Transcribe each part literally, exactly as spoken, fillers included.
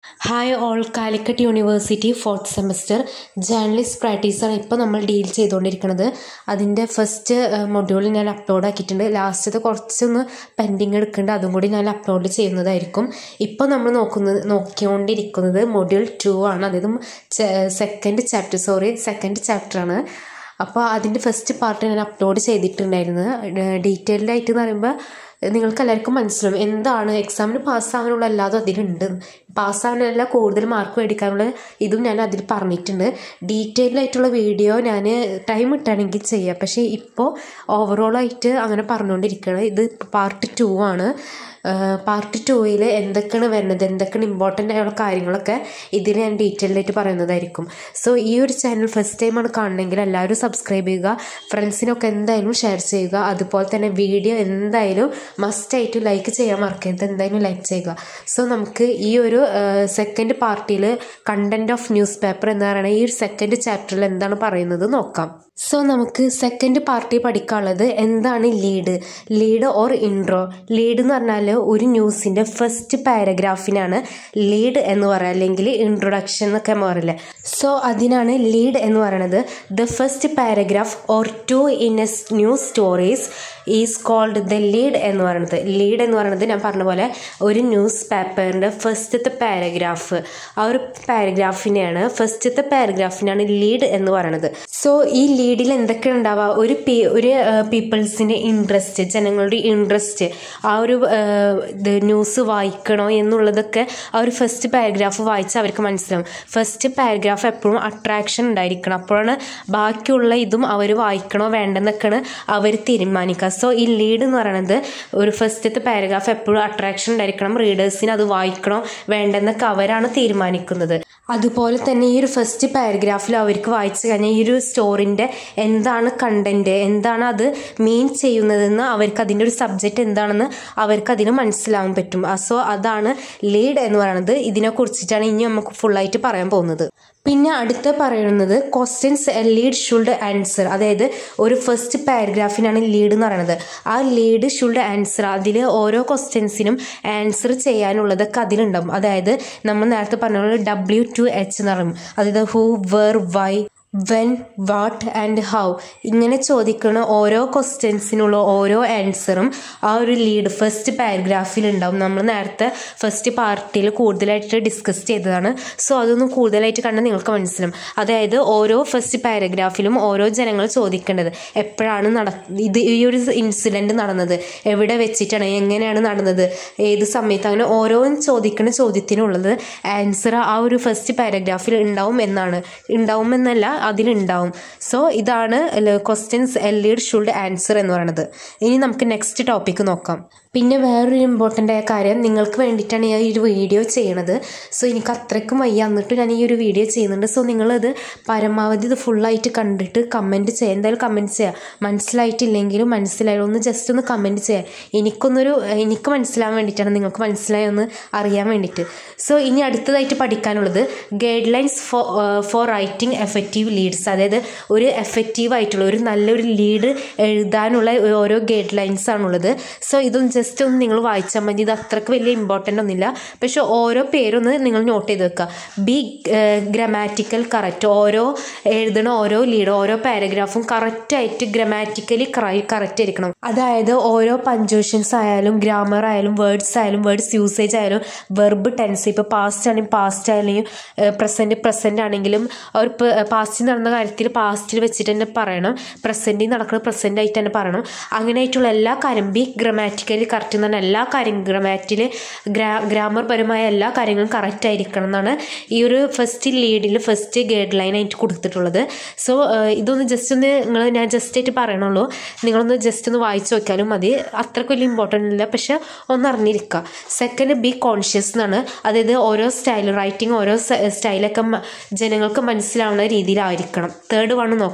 Hi all, Calicut University fourth semester journalist പ്രാക്ടീസാണ് ഇപ്പോൾ നമ്മൾ ഡീൽ ചെയ്തുകൊണ്ടിരിക്കുന്നത്. അതിൻ്റെ ഫസ്റ്റ് മൊഡ്യൂൾ ഞാൻ അപ്ലോഡ് ആക്കിയിട്ടുണ്ട്. ലാസ്റ്റത്തെ കുറച്ചൊന്ന് പെൻഡിങ് എടുക്കുന്നുണ്ട്, അതും കൂടി ഞാൻ അപ്ലോഡ് ചെയ്യുന്നതായിരിക്കും. ഇപ്പോൾ നമ്മൾ നോക്കുന്നത് നോക്കിക്കൊണ്ടിരിക്കുന്നത് മൊഡ്യൂൾ ടു ആണ്. അതായത് സെക്കൻഡ് ചാപ്റ്റർ സോറി സെക്കൻഡ് ചാപ്റ്ററാണ്. അപ്പോൾ അതിൻ്റെ ഫസ്റ്റ് പാർട്ട് ഞാൻ അപ്ലോഡ് ചെയ്തിട്ടുണ്ടായിരുന്നു. ഡീറ്റെയിൽഡ് ആയിട്ട് എന്ന് പറയുമ്പോൾ നിങ്ങൾക്ക് എല്ലാവർക്കും മനസ്സിലാവും എന്താണ് എക്സാമിന് പാസ്സാവാനുള്ള എല്ലാതും അതിലുണ്ട്. പാസ്സാവാനല്ല, കൂടുതൽ മാർക്ക് മേടിക്കാനുള്ള ഇതും ഞാൻ അതിൽ പറഞ്ഞിട്ടുണ്ട്. ഡീറ്റെയിൽഡ് ആയിട്ടുള്ള വീഡിയോ ഞാൻ ടൈം ഇട്ടാണെങ്കിൽ ചെയ്യാം, പക്ഷേ ഇപ്പോൾ ഓവറോളായിട്ട് അങ്ങനെ പറഞ്ഞുകൊണ്ടിരിക്കുകയാണ്. ഇത് പാർട്ട് ടു ആണ്. പാർട്ട് ടൂയിൽ എന്തൊക്കെയാണ് വരുന്നത്, എന്തൊക്കെയാണ് ഇമ്പോർട്ടൻ്റ് ആയുള്ള കാര്യങ്ങളൊക്കെ ഇതിൽ ഞാൻ ഡീറ്റെയിൽഡ് ആയിട്ട് പറയുന്നതായിരിക്കും. സോ ഈ ഒരു ചാനൽ ഫസ്റ്റ് ടൈമാണ് കാണണമെങ്കിൽ എല്ലാവരും സബ്സ്ക്രൈബ് ചെയ്യുക, ഫ്രണ്ട്സിനൊക്കെ എന്തായാലും ഷെയർ ചെയ്യുക. അതുപോലെ തന്നെ വീഡിയോ എന്തായാലും മസ്റ്റായിട്ട് ലൈക്ക് ചെയ്യാൻ മറക്കരുത്, എന്തായാലും ലൈക്ക് ചെയ്യുക. സോ നമുക്ക് ഈ ഒരു സെക്കൻഡ് പാർട്ടിയിൽ കണ്ടന്റ് ഓഫ് ന്യൂസ് പേപ്പർ എന്ന് പറയുന്ന ഈ ഒരു സെക്കൻഡ് ചാപ്റ്ററിൽ എന്താണ് പറയുന്നത് നോക്കാം. സോ നമുക്ക് സെക്കൻഡ് പാർട്ടി പഠിക്കാനുള്ളത് എന്താണ് lead lead or intro. Lead എന്ന് പറഞ്ഞാൽ ഒരു ന്യൂസിൻ്റെ ഫസ്റ്റ് പാരഗ്രാഫിനാണ് ലീഡ് എന്ന് പറയുക, അല്ലെങ്കിൽ ഇൻട്രൊഡക്ഷൻ എന്നൊക്കെ പറയില്ലേ. സോ അതിനാണ് ലീഡ് എന്ന് പറയുന്നത്. The first paragraph or two in a news stories is called the lead എന്ന് പറയുന്നത്. ലീഡ് എന്ന് പറയുന്നത് ഞാൻ പറഞ്ഞ പോലെ ഒരു ന്യൂസ് പേപ്പറിൻ്റെ ഫസ്റ്റത്തെ പാരഗ്രാഫ്, ആ ഒരു പാരഗ്രാഫിനെയാണ് ഫസ്റ്റത്തെ പാരഗ്രാഫിനാണ് ലീഡ് എന്ന് പറയുന്നത്. സോ ഈ ലീഡിൽ എന്തൊക്കെ ഉണ്ടാവുക, ഒരു പീ ഒരു പീപ്പിൾസിൻ്റെ ഇൻട്രസ്റ്റ്, ജനങ്ങളുടെ ഇൻട്രസ്റ്റ്, ആ ഒരു ഇത് ന്യൂസ് വായിക്കണോ എന്നുള്ളതൊക്കെ ആ ഒരു ഫസ്റ്റ് പാരഗ്രാഫ് വായിച്ചാൽ അവർക്ക് മനസ്സിലാവും. ഫസ്റ്റ് പാരഗ്രാഫ് എപ്പോഴും അട്രാക്ഷൻ ഉണ്ടായിരിക്കണം, അപ്പോഴാണ് ബാക്കിയുള്ള ഇതും അവർ വായിക്കണോ വേണ്ടെന്നൊക്കെയാണ് അവർ തീരുമാനിക്കുക. സോ ഈ ലീഡ് എന്ന് പറയുന്നത് ഒരു ഫസ്റ്റത്തെ പാരഗ്രാഫ് എപ്പോഴും അട്രാക്ഷൻ ഉണ്ടായിരിക്കണം, റീഡേഴ്സിന് അത് വായിക്കണോ വേണ്ടെന്നൊക്കെ അവരാണ് തീരുമാനിക്കുന്നത്. അതുപോലെ തന്നെ ഈ ഒരു ഫസ്റ്റ് പാരഗ്രാഫിൽ അവർക്ക് വായിച്ചു കഴിഞ്ഞാൽ ഈ ഒരു സ്റ്റോറിൻ്റെ എന്താണ് കണ്ടൻറ്റ്, എന്താണ് അത് മീൻ ചെയ്യുന്നതെന്ന് അവർക്ക്, അതിൻ്റെ ഒരു സബ്ജക്റ്റ് എന്താണെന്ന് അവർക്ക് അതിന് മനസ്സിലാവാൻ പറ്റും. സോ അതാണ് ലീഡ് എന്ന് പറയുന്നത്. ഇതിനെക്കുറിച്ചിട്ടാണ് ഇനി നമുക്ക് ഫുള്ളായിട്ട് പറയാൻ പോകുന്നത്. പിന്നെ അടുത്ത പറയുന്നത് questions a lead should answer. അതായത് ഒരു ഫസ്റ്റ് പാരഗ്രാഫിനാണ് ലീഡ് എന്ന് പറയുന്നത്. ആ ലീഡ് ഷുഡ് ആൻസർ, അതിൽ ഓരോ ക്വസ്റ്റ്യൻസിനും ആൻസർ ചെയ്യാനുള്ളതൊക്കെ അതിലുണ്ടാവും. അതായത് നമ്മൾ നേരത്തെ പറഞ്ഞ ഡബ്ല്യു ടു എച്ച് എന്ന് പറയും. അതായത് who, where, why, when, what and how, ഇങ്ങനെ ചോദിക്കുന്ന ഓരോ ക്വസ്റ്റ്യൻസിനുള്ള ഓരോ ആൻസറും ആ ഒരു ലീഡ് ഫസ്റ്റ് പാരഗ്രാഫിൽ ഉണ്ടാവും. നമ്മൾ നേരത്തെ ഫസ്റ്റ് പാർട്ടിയിൽ കൂടുതലായിട്ട് ഡിസ്കസ് ചെയ്തതാണ്. സോ അതൊന്നും കൂടുതലായിട്ട് കണ്ടാൽ നിങ്ങൾക്ക് മനസ്സിലാവും. അതായത് ഓരോ ഫസ്റ്റ് പാരഗ്രാഫിലും ഓരോ ജനങ്ങൾ ചോദിക്കേണ്ടത് എപ്പോഴാണ് നട ഇത് ഈ ഒരു ഇൻസിഡൻറ്റ് നടന്നത്, എവിടെ വെച്ചിട്ടാണ്, എങ്ങനെയാണ് നടന്നത്, ഏത് സമയത്ത്, അങ്ങനെ ഓരോന്നും ചോദിക്കുന്ന ചോദ്യത്തിനുള്ളത് ആൻസർ ആ ഒരു ഫസ്റ്റ് പാരഗ്രാഫിൽ ഉണ്ടാവും എന്നാണ് ഉണ്ടാവുമെന്നല്ല അതിലുണ്ടാവും. സോ ഇതാണ് questions a lead should answer എന്ന് പറയുന്നത്. ഇനി നമുക്ക് നെക്സ്റ്റ് ടോപ്പിക്ക് നോക്കാം. പിന്നെ വേറൊരു ഇമ്പോർട്ടൻ്റ് ആയ കാര്യം, നിങ്ങൾക്ക് വേണ്ടിയിട്ടാണ് ഞാൻ ഈ ഒരു വീഡിയോ ചെയ്യണത്. സോ എനിക്ക് അത്രയ്ക്കും വയ്യ, എന്നിട്ട് ഞാൻ ഈ ഒരു വീഡിയോ ചെയ്യുന്നുണ്ട്. സോ നിങ്ങളത് പരമാവധി ഇത് ഫുള്ളായിട്ട് കണ്ടിട്ട് കമൻറ്റ് ചെയ്യുക. എന്തായാലും കമൻറ്റ് ചെയ്യുക. മനസ്സിലായിട്ടില്ലെങ്കിലും മനസ്സിലായാലും ഒന്ന് ജസ്റ്റ് ഒന്ന് കമൻറ്റ് ചെയ്യുക. എനിക്കൊന്നൊരു എനിക്ക് മനസ്സിലാവാൻ വേണ്ടിയിട്ടാണ്, നിങ്ങൾക്ക് മനസ്സിലായൊന്ന് അറിയാൻ വേണ്ടിയിട്ട്. സോ ഇനി അടുത്തതായിട്ട് പഠിക്കാനുള്ളത് guide lines for for writing effective leads. അതായത് ഒരു എഫക്റ്റീവ് ആയിട്ടുള്ള ഒരു നല്ലൊരു ലീഡ് എഴുതാനുള്ള ഓരോ ഗൈഡ് ലൈൻസ് ആണുള്ളത്. സോ ഇതും ജസ്റ്റ് ഒന്ന് നിങ്ങൾ വായിച്ചാൽ മതി. ഇത് അത്രയ്ക്ക് വലിയ ഇമ്പോർട്ടൻ്റ് ഒന്നുമില്ല, പക്ഷെ ഓരോ പേരൊന്ന് നിങ്ങൾ നോട്ട് ചെയ്ത് വെക്കുക. Be grammatical correct. ഓരോ എഴുതണ ഓരോ ലീഡ്, ഓരോ പാരഗ്രാഫും കറക്റ്റായിട്ട് ഗ്രാമാറ്റിക്കലി കറക്റ്റ് ആയിരിക്കണം. അതായത് ഓരോ പഞ്ച്വേഷൻസ് ആയാലും ഗ്രാമർ ആയാലും വേർഡ്സ് ആയാലും വേർഡ്സ് യൂസേജ് ആയാലും വെർബ് ടെൻസ്, ഇപ്പോൾ പാസ്റ്റ് ആണെങ്കിൽ പാസ്റ്റ് ആയാലും പ്രസൻറ്റ് പ്രസൻറ്റ് ആണെങ്കിലും ഒരു പാസ്റ്റിൽ നടന്ന കാര്യത്തിൽ പാസ്റ്റിൽ വെച്ചിട്ട് തന്നെ പറയണം, പ്രസൻറ്റിൽ നടക്കുന്നത് പ്രസൻ്റ് ആയിട്ട് തന്നെ പറയണം. അങ്ങനെയായിട്ടുള്ള എല്ലാ കാര്യം ബി ഗ്രാമാറ്റിക്കലി കറക്റ്റ് എന്ന് പറഞ്ഞാൽ എല്ലാ കാര്യങ്ങളും ഗ്രാമാറ്റിൽ ഗ്രാ ഗ്രാമർ പരമായ എല്ലാ കാര്യങ്ങളും കറക്റ്റ് ആയിരിക്കണം എന്നാണ് ഈ ഒരു ഫസ്റ്റ് ലീഡിൽ ഫസ്റ്റ് ഗൈഡ് ലൈൻ ആയിട്ട് കൊടുത്തിട്ടുള്ളത്. സോ ഇതൊന്ന് ജസ്റ്റ് ഒന്ന് നിങ്ങൾ ഞാൻ ജസ്റ്റ് ആയിട്ട് പറയണുള്ളൂ, നിങ്ങളൊന്ന് ജസ്റ്റ് ഒന്ന് വായിച്ച് നോക്കിയാലും മതി. അത്രയ്ക്ക് വലിയ ഇമ്പോർട്ടൻ്റ് ഇല്ല, പക്ഷെ ഒന്ന് അറിഞ്ഞിരിക്കുക. സെക്കൻഡ് ബി കോൺഷ്യസ് എന്നാണ്. അതായത് ഓരോ സ്റ്റൈൽ റൈറ്റിംഗ് ഓരോ സ്റ്റൈലൊക്കെ ജനങ്ങൾക്ക് മനസ്സിലാവുന്ന രീതിയിലായിരിക്കണം. തേർഡ് വൺ നോക്കാം.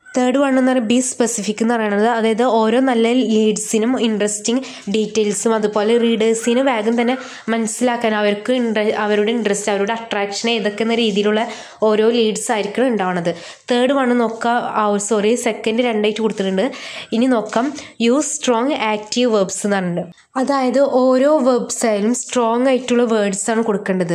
തേർഡ് വൺ എന്ന് പറയുന്നത് ബി സ്പെസിഫിക് എന്ന് പറയുന്നത്, അതായത് ഓരോ നല്ല ലീഡ്സിനും ഇൻട്രസ്റ്റിംഗ് ഡീറ്റെയിൽസും അതുപോലെ റീഡേഴ്സിന് വേഗം തന്നെ മനസ്സിലാക്കാൻ അവർക്ക് ഇൻട്ര അവരുടെ ഇൻട്രസ്റ്റ് അവരുടെ അട്രാക്ഷൻ ഏതൊക്കെ എന്ന രീതിയിലുള്ള ഓരോ ലീഡ്സ് ആയിരിക്കും ഉണ്ടാവുന്നത്. തേർഡ് വൺ നോക്കാം, സോറി സെക്കൻഡ് രണ്ടായിട്ട് കൊടുത്തിട്ടുണ്ട്. ഇനി നോക്കാം യൂസ് സ്ട്രോങ് ആക്റ്റീവ് വെർബ്സ് എന്ന് പറഞ്ഞിട്ടുണ്ട്. അതായത് ഓരോ വെർബ്സ് ആയാലും സ്ട്രോങ് ആയിട്ടുള്ള വേർഡ്സ് ആണ് കൊടുക്കേണ്ടത്.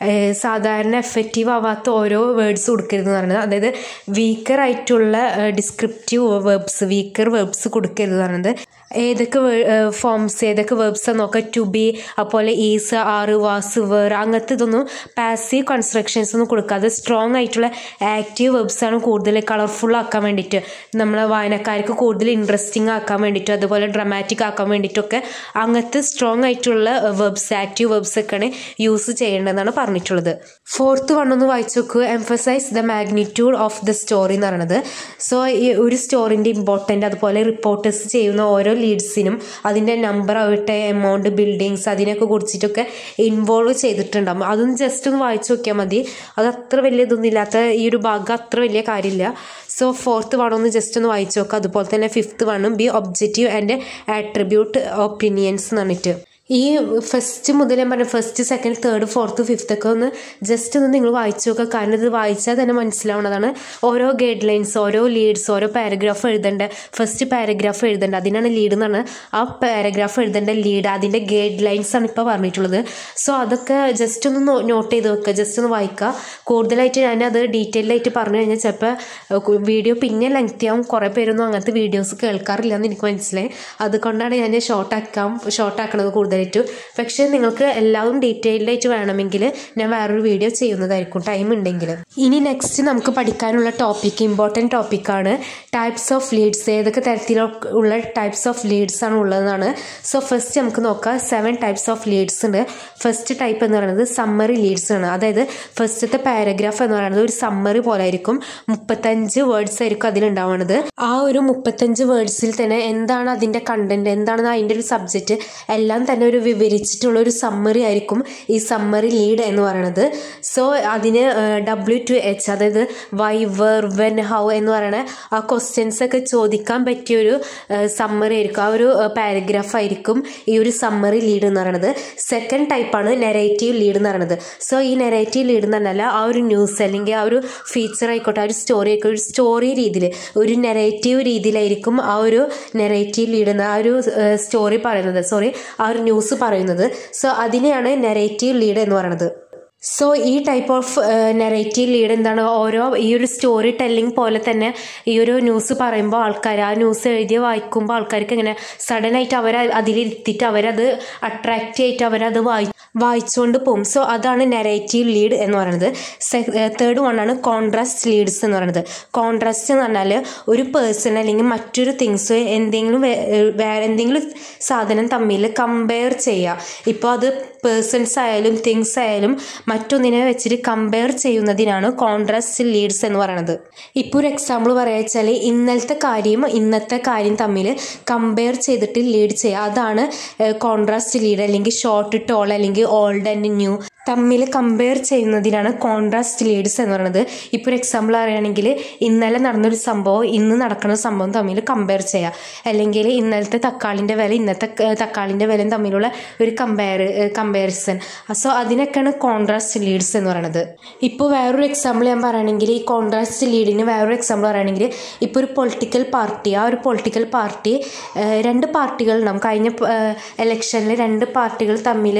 സാധാരണ എഫക്റ്റീവ് ആവാത്ത ഓരോ വേർഡ്സ് കൊടുക്കരുത് എന്ന് പറയുന്നത്. അതായത് വീക്കർ ആയിട്ടുള്ള ഡിസ്ക്രിപ്റ്റീവ് വെർബ്സ് വീക്കർ വെർബ്സ് കൊടുക്കരുത് എന്ന് പറയുന്നത്. ഏതൊക്കെ ഫോംസ് ഏതൊക്കെ വെർബ്സ് നോക്കാം, ടു ബി, അതുപോലെ ഈസ്, ആറ്, വാസ്, വേർ, അങ്ങനത്തെ ഇതൊന്നും പാസീവ് കൺസ്ട്രക്ഷൻസ് ഒന്നും കൊടുക്കാതെ സ്ട്രോങ് ആയിട്ടുള്ള ആക്റ്റീവ് വെർബ്സ് ആണ് കൂടുതൽ കളർഫുൾ ആക്കാൻ വേണ്ടിയിട്ട്, നമ്മളെ വായനക്കാർക്ക് കൂടുതൽ ഇൻട്രസ്റ്റിംഗ് ആക്കാൻ വേണ്ടിയിട്ടും അതുപോലെ ഡ്രമാറ്റിക് ആക്കാൻ വേണ്ടിയിട്ടൊക്കെ അങ്ങനത്തെ സ്ട്രോങ് ആയിട്ടുള്ള വെർബ്സ് ആക്റ്റീവ് വെർബ്സ് ഒക്കെയാണ് യൂസ് ചെയ്യേണ്ടതെന്നാണ് പറഞ്ഞിട്ടുള്ളത്. ഫോർത്ത് വൺ ഒന്ന് വായിച്ചു നോക്കുക, emphasize the magnitude of the story എന്ന് പറയുന്നത്. സോ ഈ ഒരു സ്റ്റോറിൻ്റെ ഇമ്പോർട്ടൻ്റ് അതുപോലെ റിപ്പോർട്ടേഴ്സ് ചെയ്യുന്ന ഓരോ ലീഡ്സിനും അതിൻ്റെ നമ്പർ ആവട്ടെ എമൗണ്ട് ബിൽഡിങ്സ് അതിനൊക്കെ കുറിച്ചിട്ടൊക്കെ ഇൻവോൾവ് ചെയ്തിട്ടുണ്ടാകും. അതൊന്ന് ജസ്റ്റ് ഒന്ന് വായിച്ചു നോക്കിയാൽ മതി. അത് അത്ര വലിയ ഇതൊന്നും ഇല്ലാത്ത ഈ ഒരു ഭാഗം അത്ര വലിയ കാര്യമില്ല. സോ ഫോർത്ത് വൺ ഒന്ന് ജസ്റ്റ് ഒന്ന് വായിച്ചു നോക്കുക. അതുപോലെ തന്നെ ഫിഫ്ത്ത് വണ്ണും be objective and attribute opinions എന്ന് പറഞ്ഞിട്ട് ഈ ഫസ്റ്റ് മുതൽ ഞാൻ പറഞ്ഞ first second third fourth fifth ഒക്കെ ഒന്ന് ജസ്റ്റ് ഒന്ന് നിങ്ങൾ വായിച്ചു നോക്കുക. കാരണം ഇത് വായിച്ചാൽ തന്നെ മനസ്സിലാവുന്നതാണ് ഓരോ ഗൈഡ് ലൈൻസ് ഓരോ ലീഡ്സ് ഓരോ പാരഗ്രാഫ് എഴുതേണ്ട ഫസ്റ്റ് പാരഗ്രാഫ് എഴുതേണ്ട അതിനാണ് ലീഡ് എന്ന് പറഞ്ഞാൽ ആ പാരഗ്രാഫ് എഴുതേണ്ട ലീഡ് അതിൻ്റെ ഗൈഡ് ലൈൻസ് ആണ് ഇപ്പോൾ പറഞ്ഞിട്ടുള്ളത്. സോ അതൊക്കെ ജസ്റ്റ് ഒന്ന് നോട്ട് ചെയ്ത് വെക്കുക, ജസ്റ്റ് ഒന്ന് വായിക്കുക. കൂടുതലായിട്ട് ഞാനത് ഡീറ്റെയിൽഡ് ആയിട്ട് പറഞ്ഞു കഴിഞ്ഞാൽ ചിലപ്പോൾ വീഡിയോ പിന്നെ ലെങ്തി ആവും. കുറേ പേരൊന്നും അങ്ങനത്തെ വീഡിയോസ് കേൾക്കാറില്ല എന്ന് എനിക്ക് മനസ്സിലായി. അതുകൊണ്ടാണ് ഞാൻ ഷോർട്ടാക്കാം ഷോർട്ടാക്കണത് കൂടുതൽ. പക്ഷേ നിങ്ങൾക്ക് എല്ലാവരും ഡീറ്റെയിൽഡ് ആയിട്ട് വേണമെങ്കിൽ ഞാൻ വേറൊരു വീഡിയോ ചെയ്യുന്നതായിരിക്കും ടൈം ഉണ്ടെങ്കിൽ. ഇനി നെക്സ്റ്റ് നമുക്ക് പഠിക്കാനുള്ള ടോപ്പിക് ഇമ്പോർട്ടൻറ്റ് ടോപ്പിക്കാണ് ടൈപ്സ് ഓഫ് ലീഡ്സ്. ഏതൊക്കെ തരത്തിലുള്ള ടൈപ്സ് ഓഫ് ലീഡ്സ് ആണ് ഉള്ളതെന്നാണ്. സോ ഫസ്റ്റ് നമുക്ക് നോക്കാം, സെവൻ ടൈപ്സ് ഓഫ് ലീഡ്സ് ഉണ്ട്. ഫസ്റ്റ് ടൈപ്പ് എന്ന് പറയുന്നത് സമ്മറി ലീഡ്സ് ആണ്. അതായത് ഫസ്റ്റത്തെ പാരഗ്രാഫ് എന്ന് പറയുന്നത് ഒരു സമ്മറി പോലെ ആയിരിക്കും. മുപ്പത്തഞ്ച് വേർഡ്സ് ആയിരിക്കും അതിലുണ്ടാവുന്നത്. ആ ഒരു മുപ്പത്തഞ്ച് വേർഡ്സിൽ തന്നെ എന്താണ് അതിൻ്റെ കണ്ടന്റ് എന്താണ് അതിൻ്റെ ഒരു സബ്ജക്റ്റ് എല്ലാം തന്നെ ഒരു വിവരിച്ചിട്ടുള്ള ഒരു സമ്മറി ആയിരിക്കും ഈ സമ്മറി ലീഡ് എന്ന് പറയുന്നത്. സോ അതിന് ഡബ്ല്യു ടു എച്ച് അതായത് വൈ, വെർ, വെൻ, ഹൗ എന്ന് പറയുന്ന ആ ക്വസ്റ്റ്യൻസ് ഒക്കെ ചോദിക്കാൻ പറ്റിയൊരു സമ്മറി ആയിരിക്കും. ആ ഒരു പാരഗ്രാഫ് ആയിരിക്കും ഈ ഒരു സമ്മറി ലീഡ് എന്ന് പറയുന്നത്. സെക്കൻഡ് ടൈപ്പാണ് നെറേറ്റീവ് ലീഡ് എന്ന് പറയുന്നത്. സോ ഈ നെറേറ്റീവ് ലീഡ് എന്ന് പറഞ്ഞാൽ ആ ഒരു ന്യൂസ് അല്ലെങ്കിൽ ആ ഒരു ഫീച്ചർ ആയിക്കോട്ടെ ആ ഒരു സ്റ്റോറി ആയിക്കോട്ടെ ഒരു സ്റ്റോറി രീതിയിൽ ഒരു നെറേറ്റീവ് രീതിയിലായിരിക്കും ആ ഒരു നെറേറ്റീവ് ലീഡ് എന്ന ആ ഒരു സ്റ്റോറി പറയുന്നത് സോറി ആ ഒരു ന്യൂസ് പറയുന്നത്. സോ അതിനെയാണ് നെറേറ്റീവ് ലീഡ് എന്ന് പറയുന്നത്. സോ ഈ ടൈപ്പ് ഓഫ് നെറേറ്റീവ് ലീഡ് എന്താണ്, ഓരോ ഈ ഒരു സ്റ്റോറി ടെല്ലിംഗ് പോലെ തന്നെ ഈ ഒരു ന്യൂസ് പറയുമ്പോൾ ആൾക്കാർ ആ ന്യൂസ് എഴുതി വായിക്കുമ്പോൾ ആൾക്കാർക്ക് ഇങ്ങനെ സഡനായിട്ട് അവർ അതിലിരുത്തിയിട്ട് അവരത് അട്രാക്റ്റ് ചെയ്തിട്ട് അവരത് വായി വായിച്ചുകൊണ്ട് പോകും. സോ അതാണ് നെറേറ്റീവ് ലീഡ് എന്ന് പറയുന്നത്. തേർഡ് വൺ ആണ് കോൺട്രാസ്റ്റ് ലീഡ്സ് എന്ന് പറയുന്നത്. കോൺട്രാസ്റ്റ് എന്ന് പറഞ്ഞാൽ ഒരു പേഴ്സൺ അല്ലെങ്കിൽ മറ്റൊരു തിങ്സ് എന്തെങ്കിലും വേറെ എന്തെങ്കിലും സാധനം തമ്മിൽ കമ്പയർ ചെയ്യുക. ഇപ്പോൾ അത് പേഴ്സൺസ് ആയാലും തിങ്സ് ആയാലും മറ്റൊന്നിനെ വെച്ചിട്ട് കമ്പയർ ചെയ്യുന്നതിനാണ് കോൺട്രാസ്റ്റ് ലീഡ്സ് എന്ന് പറയുന്നത്. ഇപ്പോൾ ഒരു എക്സാമ്പിൾ പറയുക വെച്ചാൽ ഇന്നലത്തെ കാര്യം ഇന്നത്തെ കാര്യം തമ്മിൽ കമ്പയർ ചെയ്തിട്ട് ലീഡ് ചെയ്യുക. അതാണ് കോൺട്രാസ്റ്റ് ലീഡ്. അല്ലെങ്കിൽ ഷോർട്ട് ടോൾ അല്ലെങ്കിൽ ഓൾഡ് ആൻഡ് ന്യൂ തമ്മിൽ കമ്പയർ ചെയ്യുന്നതിനാണ് കോൺട്രാസ്റ്റ് ലീഡ്സ് എന്ന് പറയുന്നത്. ഇപ്പോൾ ഒരു എക്സാമ്പിൾ പറയുകയാണെങ്കിൽ ഇന്നലെ നടന്നൊരു സംഭവം ഇന്ന് നടക്കുന്ന സംഭവം തമ്മിൽ കമ്പയർ ചെയ്യുക. അല്ലെങ്കിൽ ഇന്നലത്തെ തക്കാളിൻ്റെ വില ഇന്നത്തെ തക്കാളിൻ്റെ വിലയും തമ്മിലുള്ള ഒരു കമ്പയർ കമ്പാരിസൺ. സോ അതിനൊക്കെയാണ് കോൺട്രാസ്റ്റ് ലീഡ്സ് എന്ന് പറയുന്നത്. ഇപ്പോൾ വേറൊരു എക്സാമ്പിൾ ഞാൻ പറയുകയാണെങ്കിൽ ഈ കോൺട്രാസ്റ്റ് ലീഡിന് വേറൊരു എക്സാമ്പിൾ പറയുകയാണെങ്കിൽ ഇപ്പോൾ ഒരു പൊളിറ്റിക്കൽ പാർട്ടി ആ ഒരു പൊളിറ്റിക്കൽ പാർട്ടി രണ്ട് പാർട്ടികൾ ഉണ്ടാവും. കഴിഞ്ഞ എലക്ഷനിൽ രണ്ട് പാർട്ടികൾ തമ്മിൽ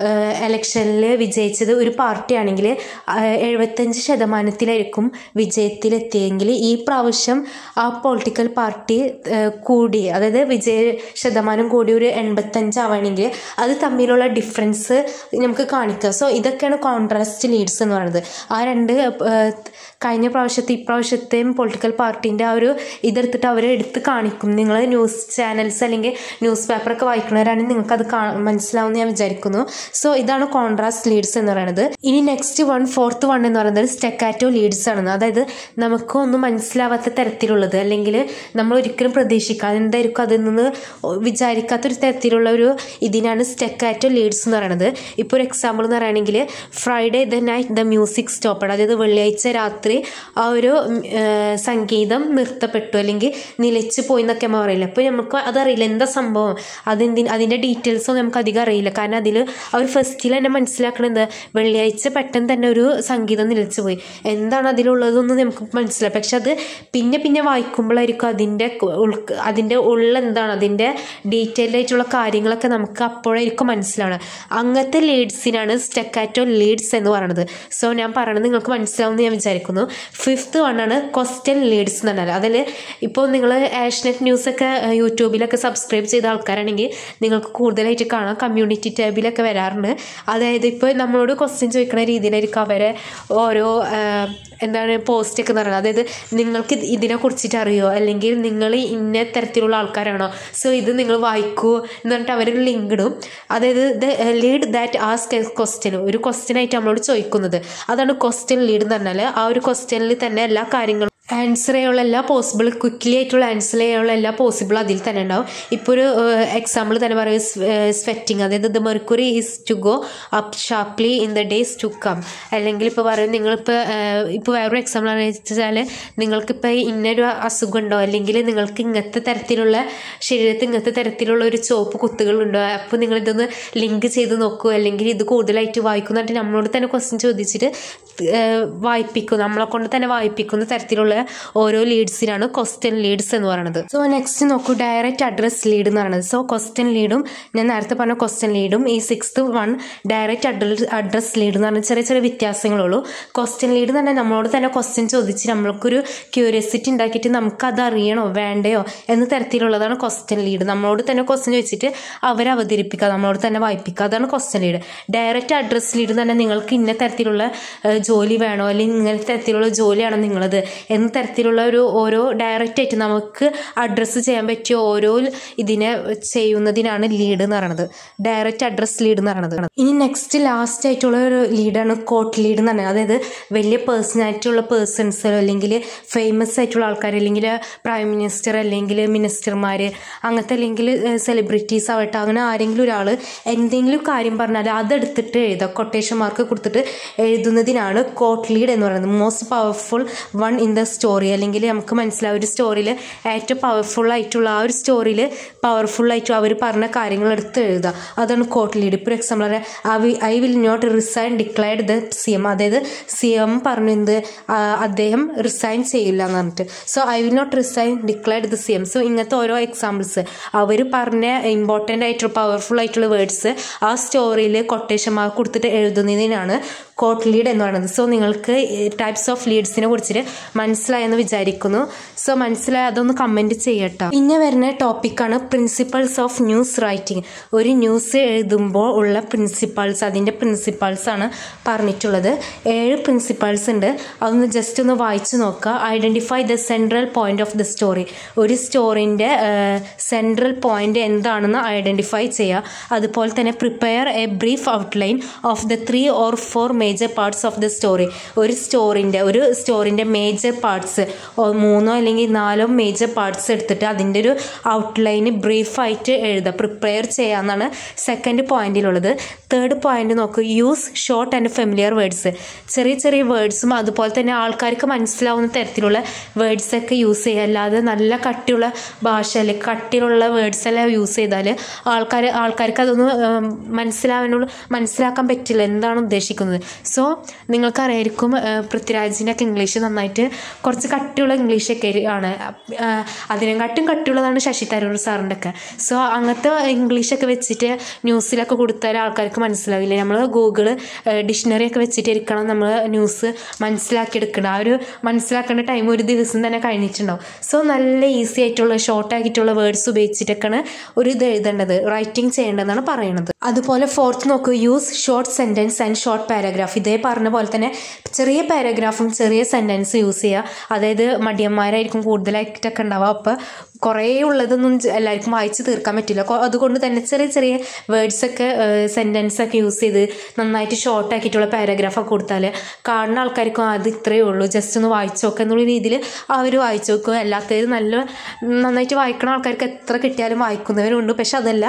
എലക്ഷനിൽ വിജയിച്ചത് ഒരു പാർട്ടിയാണെങ്കിൽ എഴുപത്തഞ്ച് ശതമാനത്തിലായിരിക്കും വിജയത്തിലെത്തിയെങ്കിൽ ഈ പ്രാവശ്യം ആ പൊളിറ്റിക്കൽ പാർട്ടി കൂടി അതായത് വിജയ ശതമാനം കൂടി ഒരു എൺപത്തഞ്ചാവണമെങ്കിൽ അത് തമ്മിലുള്ള ഡിഫറൻസ് നമുക്ക് കാണിക്കുക. സോ ഇതൊക്കെയാണ് കോൺട്രാസ്റ്റ് ലീഡ്സ് എന്ന് പറയുന്നത്. ആ രണ്ട് കഴിഞ്ഞ പ്രാവശ്യത്തെ ഇപ്രാവശ്യത്തെയും പൊളിറ്റിക്കൽ പാർട്ടീൻ്റെ ആ ഒരു ഇതെടുത്തിട്ട് അവർ എടുത്ത് കാണിക്കും. നിങ്ങൾ ന്യൂസ് ചാനൽസ് അല്ലെങ്കിൽ ന്യൂസ് പേപ്പറൊക്കെ വായിക്കുന്നവരാണെങ്കിൽ നിങ്ങൾക്കത് കാ മനസ്സിലാവുമെന്ന് ഞാൻ വിചാരിക്കുന്നു. സോ ഇതാണ് കോൺട്രാസ്റ്റ് ലീഡ് ലീഡ്സ് എന്ന് പറയുന്നത്. ഇനി നെക്സ്റ്റ് വൺ ഫോർത്ത് വൺ എന്ന് പറയുന്നത് സ്റ്റെക്കാറ്റോ ലീഡ്സ് ആണ്. അതായത് നമുക്കൊന്നും മനസ്സിലാവാത്ത തരത്തിലുള്ളത്, അല്ലെങ്കിൽ നമ്മൾ ഒരിക്കലും പ്രതീക്ഷിക്കാതെ എന്തായിരിക്കും അതിൽ നിന്ന് വിചാരിക്കാത്തൊരു തരത്തിലുള്ള ഒരു ഇതിനാണ് സ്റ്റെക്കാറ്റോ ലീഡ്സ് എന്ന് പറയുന്നത്. ഇപ്പോൾ ഒരു എക്സാമ്പിൾ എന്ന് പറയുകയാണെങ്കിൽ Friday the night the music stopped, അതായത് വെള്ളിയാഴ്ച രാത്രി ആ ഒരു സംഗീതം നിർത്തപ്പെട്ടു അല്ലെങ്കിൽ നിലച്ചു പോയി എന്നൊക്കെ നമ്മൾ പറയില്ല. അപ്പോൾ നമുക്ക് അതറിയില്ല എന്താ സംഭവം, അതെന്തി അതിൻ്റെ ഡീറ്റെയിൽസൊന്നും നമുക്ക് അധികം അറിയില്ല. കാരണം അതിൽ അവർ ഫസ്റ്റിൽ തന്നെ മനസ്സിലാക്കണത് വെള്ളിയാഴ്ച പെട്ടെന്ന് തന്നെ ഒരു സംഗീതം നിലച്ചു പോയി, എന്താണ് അതിലുള്ളതൊന്നും നമുക്ക് മനസ്സിലാവും. പക്ഷെ അത് പിന്നെ പിന്നെ വായിക്കുമ്പോഴായിരിക്കും അതിൻ്റെ ഉൾ അതിൻ്റെ ഉള്ളെന്താണ്, അതിൻ്റെ ഡീറ്റെയിൽഡ് ആയിട്ടുള്ള കാര്യങ്ങളൊക്കെ നമുക്ക് അപ്പോഴായിരിക്കും മനസ്സിലാണ്. അങ്ങനത്തെ ലീഡ്സിനാണ് സ്റ്റെക്കാറ്റോ ലീഡ്സ് എന്ന് പറയുന്നത്. സോ ഞാൻ പറയണത് നിങ്ങൾക്ക് മനസ്സിലാവുമെന്ന് ഞാൻ വിചാരിക്കുന്നു. ഫിഫ്ത്ത് വണ്ണാണ് ക്വസ്റ്റ്യൻ ലീഡ്സ് എന്ന് പറഞ്ഞാൽ. അതിൽ ഇപ്പോൾ നിങ്ങൾ ഏഷ്യനെറ്റ് ന്യൂസൊക്കെ യൂട്യൂബിലൊക്കെ സബ്സ്ക്രൈബ് ചെയ്ത ആൾക്കാരാണെങ്കിൽ നിങ്ങൾക്ക് കൂടുതലായിട്ട് കാണാം, കമ്മ്യൂണിറ്റി ടാബിലൊക്കെ വരാറുണ്ട്. അതായത് ഇപ്പോൾ നമ്മളോട് ക്വസ്റ്റ്യൻ ചോദിക്കുന്ന രീതിയിലായിരിക്കും അവരെ ഓരോ എന്താണ് പോസ്റ്റൊക്കെ എന്ന് പറയുന്നത്. അതായത് നിങ്ങൾക്ക് ഇതിനെ കുറിച്ചിട്ട് അറിയോ, അല്ലെങ്കിൽ നിങ്ങൾ ഇന്ന തരത്തിലുള്ള ആൾക്കാരാണോ, സോ ഇത് നിങ്ങൾ വായിക്കൂ എന്ന് പറഞ്ഞിട്ട് അവരൊരു ലിങ്ക് ഇടും. അതായത് the lead that ask a question, ഒരു ക്വസ്റ്റ്യൻ ആയിട്ട് നമ്മളോട് ചോദിക്കുന്നത്, അതാണ് ക്വസ്റ്റ്യൻ ലീഡ് എന്ന് പറഞ്ഞാൽ. ആ ഒരു ക്വസ്റ്റ്യനിൽ തന്നെ എല്ലാ കാര്യങ്ങളും ആൻസർ ചെയ്യാനുള്ള എല്ലാ പോസിബിൾ, ക്വിക്ക്ലി ആയിട്ടുള്ള ആൻസർ ചെയ്യാനുള്ള എല്ലാ പോസിബിൾ അതിൽ തന്നെ ഉണ്ടാവും. ഇപ്പോൾ ഒരു എക്സാമ്പിൾ തന്നെ പറയും, സ്വെറ്റിങ്, അതായത് the mercury is to go up sharply in the days to come. അല്ലെങ്കിൽ ഇപ്പോൾ പറയും നിങ്ങളിപ്പോൾ ഇപ്പോൾ വേറൊരു എക്സാമ്പിൾ എന്ന് വെച്ചാൽ നിങ്ങൾക്കിപ്പോൾ ഇന്നൊരു അസുഖം ഉണ്ടോ, അല്ലെങ്കിൽ നിങ്ങൾക്ക് ഇങ്ങനത്തെ തരത്തിലുള്ള ശരീരത്തിൽ ഇങ്ങനത്തെ തരത്തിലുള്ള ഒരു ചുവപ്പ് കുത്തുകളുണ്ടോ, അപ്പോൾ നിങ്ങളിതൊന്ന് ലിങ്ക് ചെയ്ത് നോക്കൂ, അല്ലെങ്കിൽ ഇത് കൂടുതലായിട്ട് വായിക്കുന്നതായിട്ട് നമ്മളോട് തന്നെ ക്വസ്റ്റ്യൻ ചോദിച്ചിട്ട് വായിപ്പിക്കും, നമ്മളെ കൊണ്ട് തന്നെ വായിപ്പിക്കുന്ന തരത്തിലുള്ള ഓരോ ലീഡ്സിനാണ് ക്വസ്റ്റ്യൻ ലീഡ്സ് എന്ന് പറയുന്നത്. സോ നെക്സ്റ്റ് നോക്കൂ, ഡയറക്റ്റ് അഡ്രസ് ലീഡ് എന്ന് പറയുന്നത്. സോ ക്വസ്റ്റ്യൻ ലീഡും ഞാൻ നേരത്തെ പറഞ്ഞ ക്വസ്റ്റ്യൻ ലീഡും ഈ sixth one direct address address lead എന്ന് പറഞ്ഞാൽ ചെറിയ ചെറിയ വ്യത്യാസങ്ങളുള്ളൂ. ക്വസ്റ്റ്യൻ ലീഡ് എന്ന് പറഞ്ഞാൽ നമ്മളോട് തന്നെ ക്വസ്റ്റ്യൻ ചോദിച്ച് നമ്മൾക്കൊരു ക്യൂരിയോസിറ്റി ഉണ്ടാക്കിയിട്ട് നമുക്കത് അറിയണോ വേണ്ടയോ എന്ന തരത്തിലുള്ളതാണ് ക്വസ്റ്റ്യൻ ലീഡ്. നമ്മളോട് തന്നെ ക്വസ്റ്റ്യൻ ചോദിച്ചിട്ട് അവരെ അവതരിപ്പിക്കുക, നമ്മളോട് തന്നെ വായിപ്പിക്കുക, അതാണ് question lead. Direct address lead എന്ന് പറഞ്ഞാൽ നിങ്ങൾക്ക് ഇന്ന തരത്തിലുള്ള ജോലി വേണോ, അല്ലെങ്കിൽ ഇങ്ങനത്തെ തരത്തിലുള്ള ജോലിയാണോ നിങ്ങളത് എന്ന തരത്തിലുള്ള ഒരു ഓരോ ഡയറക്റ്റായിട്ട് നമുക്ക് അഡ്രസ്സ് ചെയ്യാൻ പറ്റിയ ഓരോ ഇതിനെ ചെയ്യുന്നതിനാണ് ലീഡ് എന്ന് പറയുന്നത്, ഡയറക്റ്റ് അഡ്രസ് ലീഡ് എന്ന് പറയുന്നത്. ഇനി നെക്സ്റ്റ് ലാസ്റ്റ് ആയിട്ടുള്ള ഒരു ലീഡാണ് കോട്ട് ലീഡ് എന്ന് പറയുന്നത്. അതായത് വലിയ പേഴ്സണാലിറ്റി ഉള്ള പേഴ്സൺസ്, അല്ലെങ്കിൽ ഫേമസ് ആയിട്ടുള്ള ആൾക്കാർ, അല്ലെങ്കിൽ പ്രൈം മിനിസ്റ്റർ, അല്ലെങ്കിൽ മിനിസ്റ്റർമാർ, അങ്ങനത്തെ, അല്ലെങ്കിൽ സെലിബ്രിറ്റീസ് ആവട്ടെ, അങ്ങനെ ആരെങ്കിലും ഒരാൾ എന്തെങ്കിലും കാര്യം പറഞ്ഞാൽ അതെടുത്തിട്ട് എഴുതുക, കൊട്ടേഷൻ മാർക്ക് കൊടുത്തിട്ട് എഴുതുന്നതിനാണ് കോട്ട് ലീഡ് എന്ന് പറയുന്നത്. Most powerful one in the story, അല്ലെങ്കിൽ നമുക്ക് മനസ്സിലാവും ഒരു സ്റ്റോറിയിൽ ഏറ്റവും പവർഫുൾ ആയിട്ടുള്ള ആ ഒരു സ്റ്റോറിയിൽ പവർഫുൾ ആയിട്ട് അവർ പറഞ്ഞ കാര്യങ്ങൾ എടുത്ത് എഴുതുക, അതാണ് കോട്ട് ലീഡ്. ഇപ്പോൾ example I will not resign declared the C M, അതായത് സി എം പറഞ്ഞു എന്ത് അദ്ദേഹം റിസൈൻ ചെയ്യില്ല എന്ന് പറഞ്ഞിട്ട്. So I will not resign declared the C M. So ഇങ്ങനത്തെ ഓരോ എക്സാമ്പിൾസ് അവർ പറഞ്ഞ ഇമ്പോർട്ടൻ്റ് ആയിട്ടുള്ള പവർഫുൾ ആയിട്ടുള്ള വേർഡ്സ് ആ സ്റ്റോറിയിൽ കൊട്ടേഷൻ മാർക്ക് കൊടുത്തിട്ട് എഴുതുന്നതിനാണ് കോട്ട് ലീഡ് എന്ന് പറയുന്നത്. സോ നിങ്ങൾക്ക് ടൈപ്സ് ഓഫ് ലീഡ്സിനെ കുറിച്ചിട്ട് മനസ്സിലായെന്ന് വിചാരിക്കുന്നു. സോ മനസ്സിലായ അതൊന്ന് കമൻറ്റ് ചെയ്യട്ടോ. പിന്നെ വരുന്ന ടോപ്പിക്കാണ് പ്രിൻസിപ്പൾസ് ഓഫ് ന്യൂസ് റൈറ്റിംഗ്. ഒരു ന്യൂസ് എഴുതുമ്പോൾ ഉള്ള പ്രിൻസിപ്പൾസ്, അതിൻ്റെ പ്രിൻസിപ്പൾസ് ആണ് പറഞ്ഞിട്ടുള്ളത്. ഏഴ് പ്രിൻസിപ്പൾസ് ഉണ്ട്, അതൊന്ന് ജസ്റ്റ് ഒന്ന് വായിച്ചു നോക്കുക. Identify the central point of the story, ഒരു സ്റ്റോറിൻ്റെ സെൻട്രൽ പോയിന്റ് എന്താണെന്ന് ഐഡൻറ്റിഫൈ ചെയ്യുക. അതുപോലെ തന്നെ prepare a brief outline of the three or four major parts of the story, ഒരു സ്റ്റോറിൻ്റെ ഒരു സ്റ്റോറിൻ്റെ മേജർ പാർട്സ് മൂന്നോ അല്ലെങ്കിൽ നാലോ മേജർ പാർട്സ് എടുത്തിട്ട് അതിൻ്റെ ഒരു ഔട്ട്ലൈന് ബ്രീഫായിട്ട് എഴുതുക, പ്രിപ്പയർ ചെയ്യാമെന്നാണ് സെക്കൻഡ് പോയിന്റിലുള്ളത്. തേർഡ് പോയിന്റ് നോക്കൂ, use short and familiar words, ചെറിയ ചെറിയ വേർഡ്സും അതുപോലെ തന്നെ ആൾക്കാർക്ക് മനസ്സിലാവുന്ന തരത്തിലുള്ള വേർഡ്സൊക്കെ യൂസ് ചെയ്യുക. അല്ലാതെ നല്ല കട്ടിയുള്ള ഭാഷ അല്ലെങ്കിൽ കട്ടിയുള്ള വേർഡ്സ് എല്ലാം യൂസ് ചെയ്താൽ ആൾക്കാർ ആൾക്കാർക്ക് അതൊന്നും മനസ്സിലാവാനുള്ള മനസ്സിലാക്കാൻ പറ്റില്ല എന്താണ് ഉദ്ദേശിക്കുന്നത്. സോ നിങ്ങൾക്കറിയായിരിക്കും പൃഥ്വിരാജിനൊക്കെ ഇംഗ്ലീഷ് നന്നായിട്ട് കുറച്ച് കട്ടിയുള്ള ഇംഗ്ലീഷൊക്കെ ആണ്, അതിനെക്കാട്ടും കട്ടിയുള്ളതാണ് ശശി തരൂർ സാറിൻ്റെ ഒക്കെ. സോ അങ്ങനത്തെ ഇംഗ്ലീഷൊക്കെ വെച്ചിട്ട് ന്യൂസിലൊക്കെ കൊടുത്താൽ ആൾക്കാർക്ക് മനസ്സിലാവില്ല. നമ്മൾ ഗൂഗിൾ ഡിക്ഷണറി ഒക്കെ വെച്ചിട്ട് ഇരിക്കണം നമ്മൾ ന്യൂസ് മനസ്സിലാക്കിയെടുക്കണം. ആ ഒരു മനസ്സിലാക്കേണ്ട ടൈം ഒരു ദിവസം തന്നെ കഴിഞ്ഞിട്ടുണ്ടാവും. സോ നല്ല ഈസി ആയിട്ടുള്ള ഷോർട്ട് ആയിട്ടുള്ള വേർഡ്സ് ഉപയോഗിച്ചിട്ടൊക്കെയാണ് ഒരു ഇത് എഴുതേണ്ടത്, റൈറ്റിംഗ് ചെയ്യേണ്ടതെന്നാണ് പറയുന്നത്. അതുപോലെ ഫോർത്ത് നോക്കൂ, use short sentence and short paragraph. ഇതേ പറഞ്ഞ പോലെ തന്നെ ചെറിയ പാരഗ്രാഫും ചെറിയ സെൻറ്റൻസ് യൂസ് ചെയ്യുക. അതായത് മടിയന്മാരായിരിക്കും കൂടുതലായിട്ടൊക്കെ ഉണ്ടാവുക, അപ്പോൾ കുറേ ഉള്ളതൊന്നും എല്ലാവർക്കും വായിച്ച് തീർക്കാൻ പറ്റില്ല. അതുകൊണ്ട് തന്നെ ചെറിയ ചെറിയ വേർഡ്സൊക്കെ സെൻറ്റൻസൊക്കെ യൂസ് ചെയ്ത് നന്നായിട്ട് ഷോർട്ട് ആക്കിയിട്ടുള്ള പാരഗ്രാഫൊക്കെ കൊടുത്താൽ കാണുന്ന ആൾക്കാർക്കും അത് ഇത്രയേ ഉള്ളൂ, ജസ്റ്റ് ഒന്ന് വായിച്ചു നോക്കുക എന്നുള്ള രീതിയിൽ അവർ വായിച്ചു നോക്കുക. അല്ലാത്തത് നല്ല നന്നായിട്ട് വായിക്കുന്ന ആൾക്കാർക്ക് എത്ര കിട്ടിയാലും വായിക്കുന്നവരുണ്ട്. പക്ഷെ അതല്ല,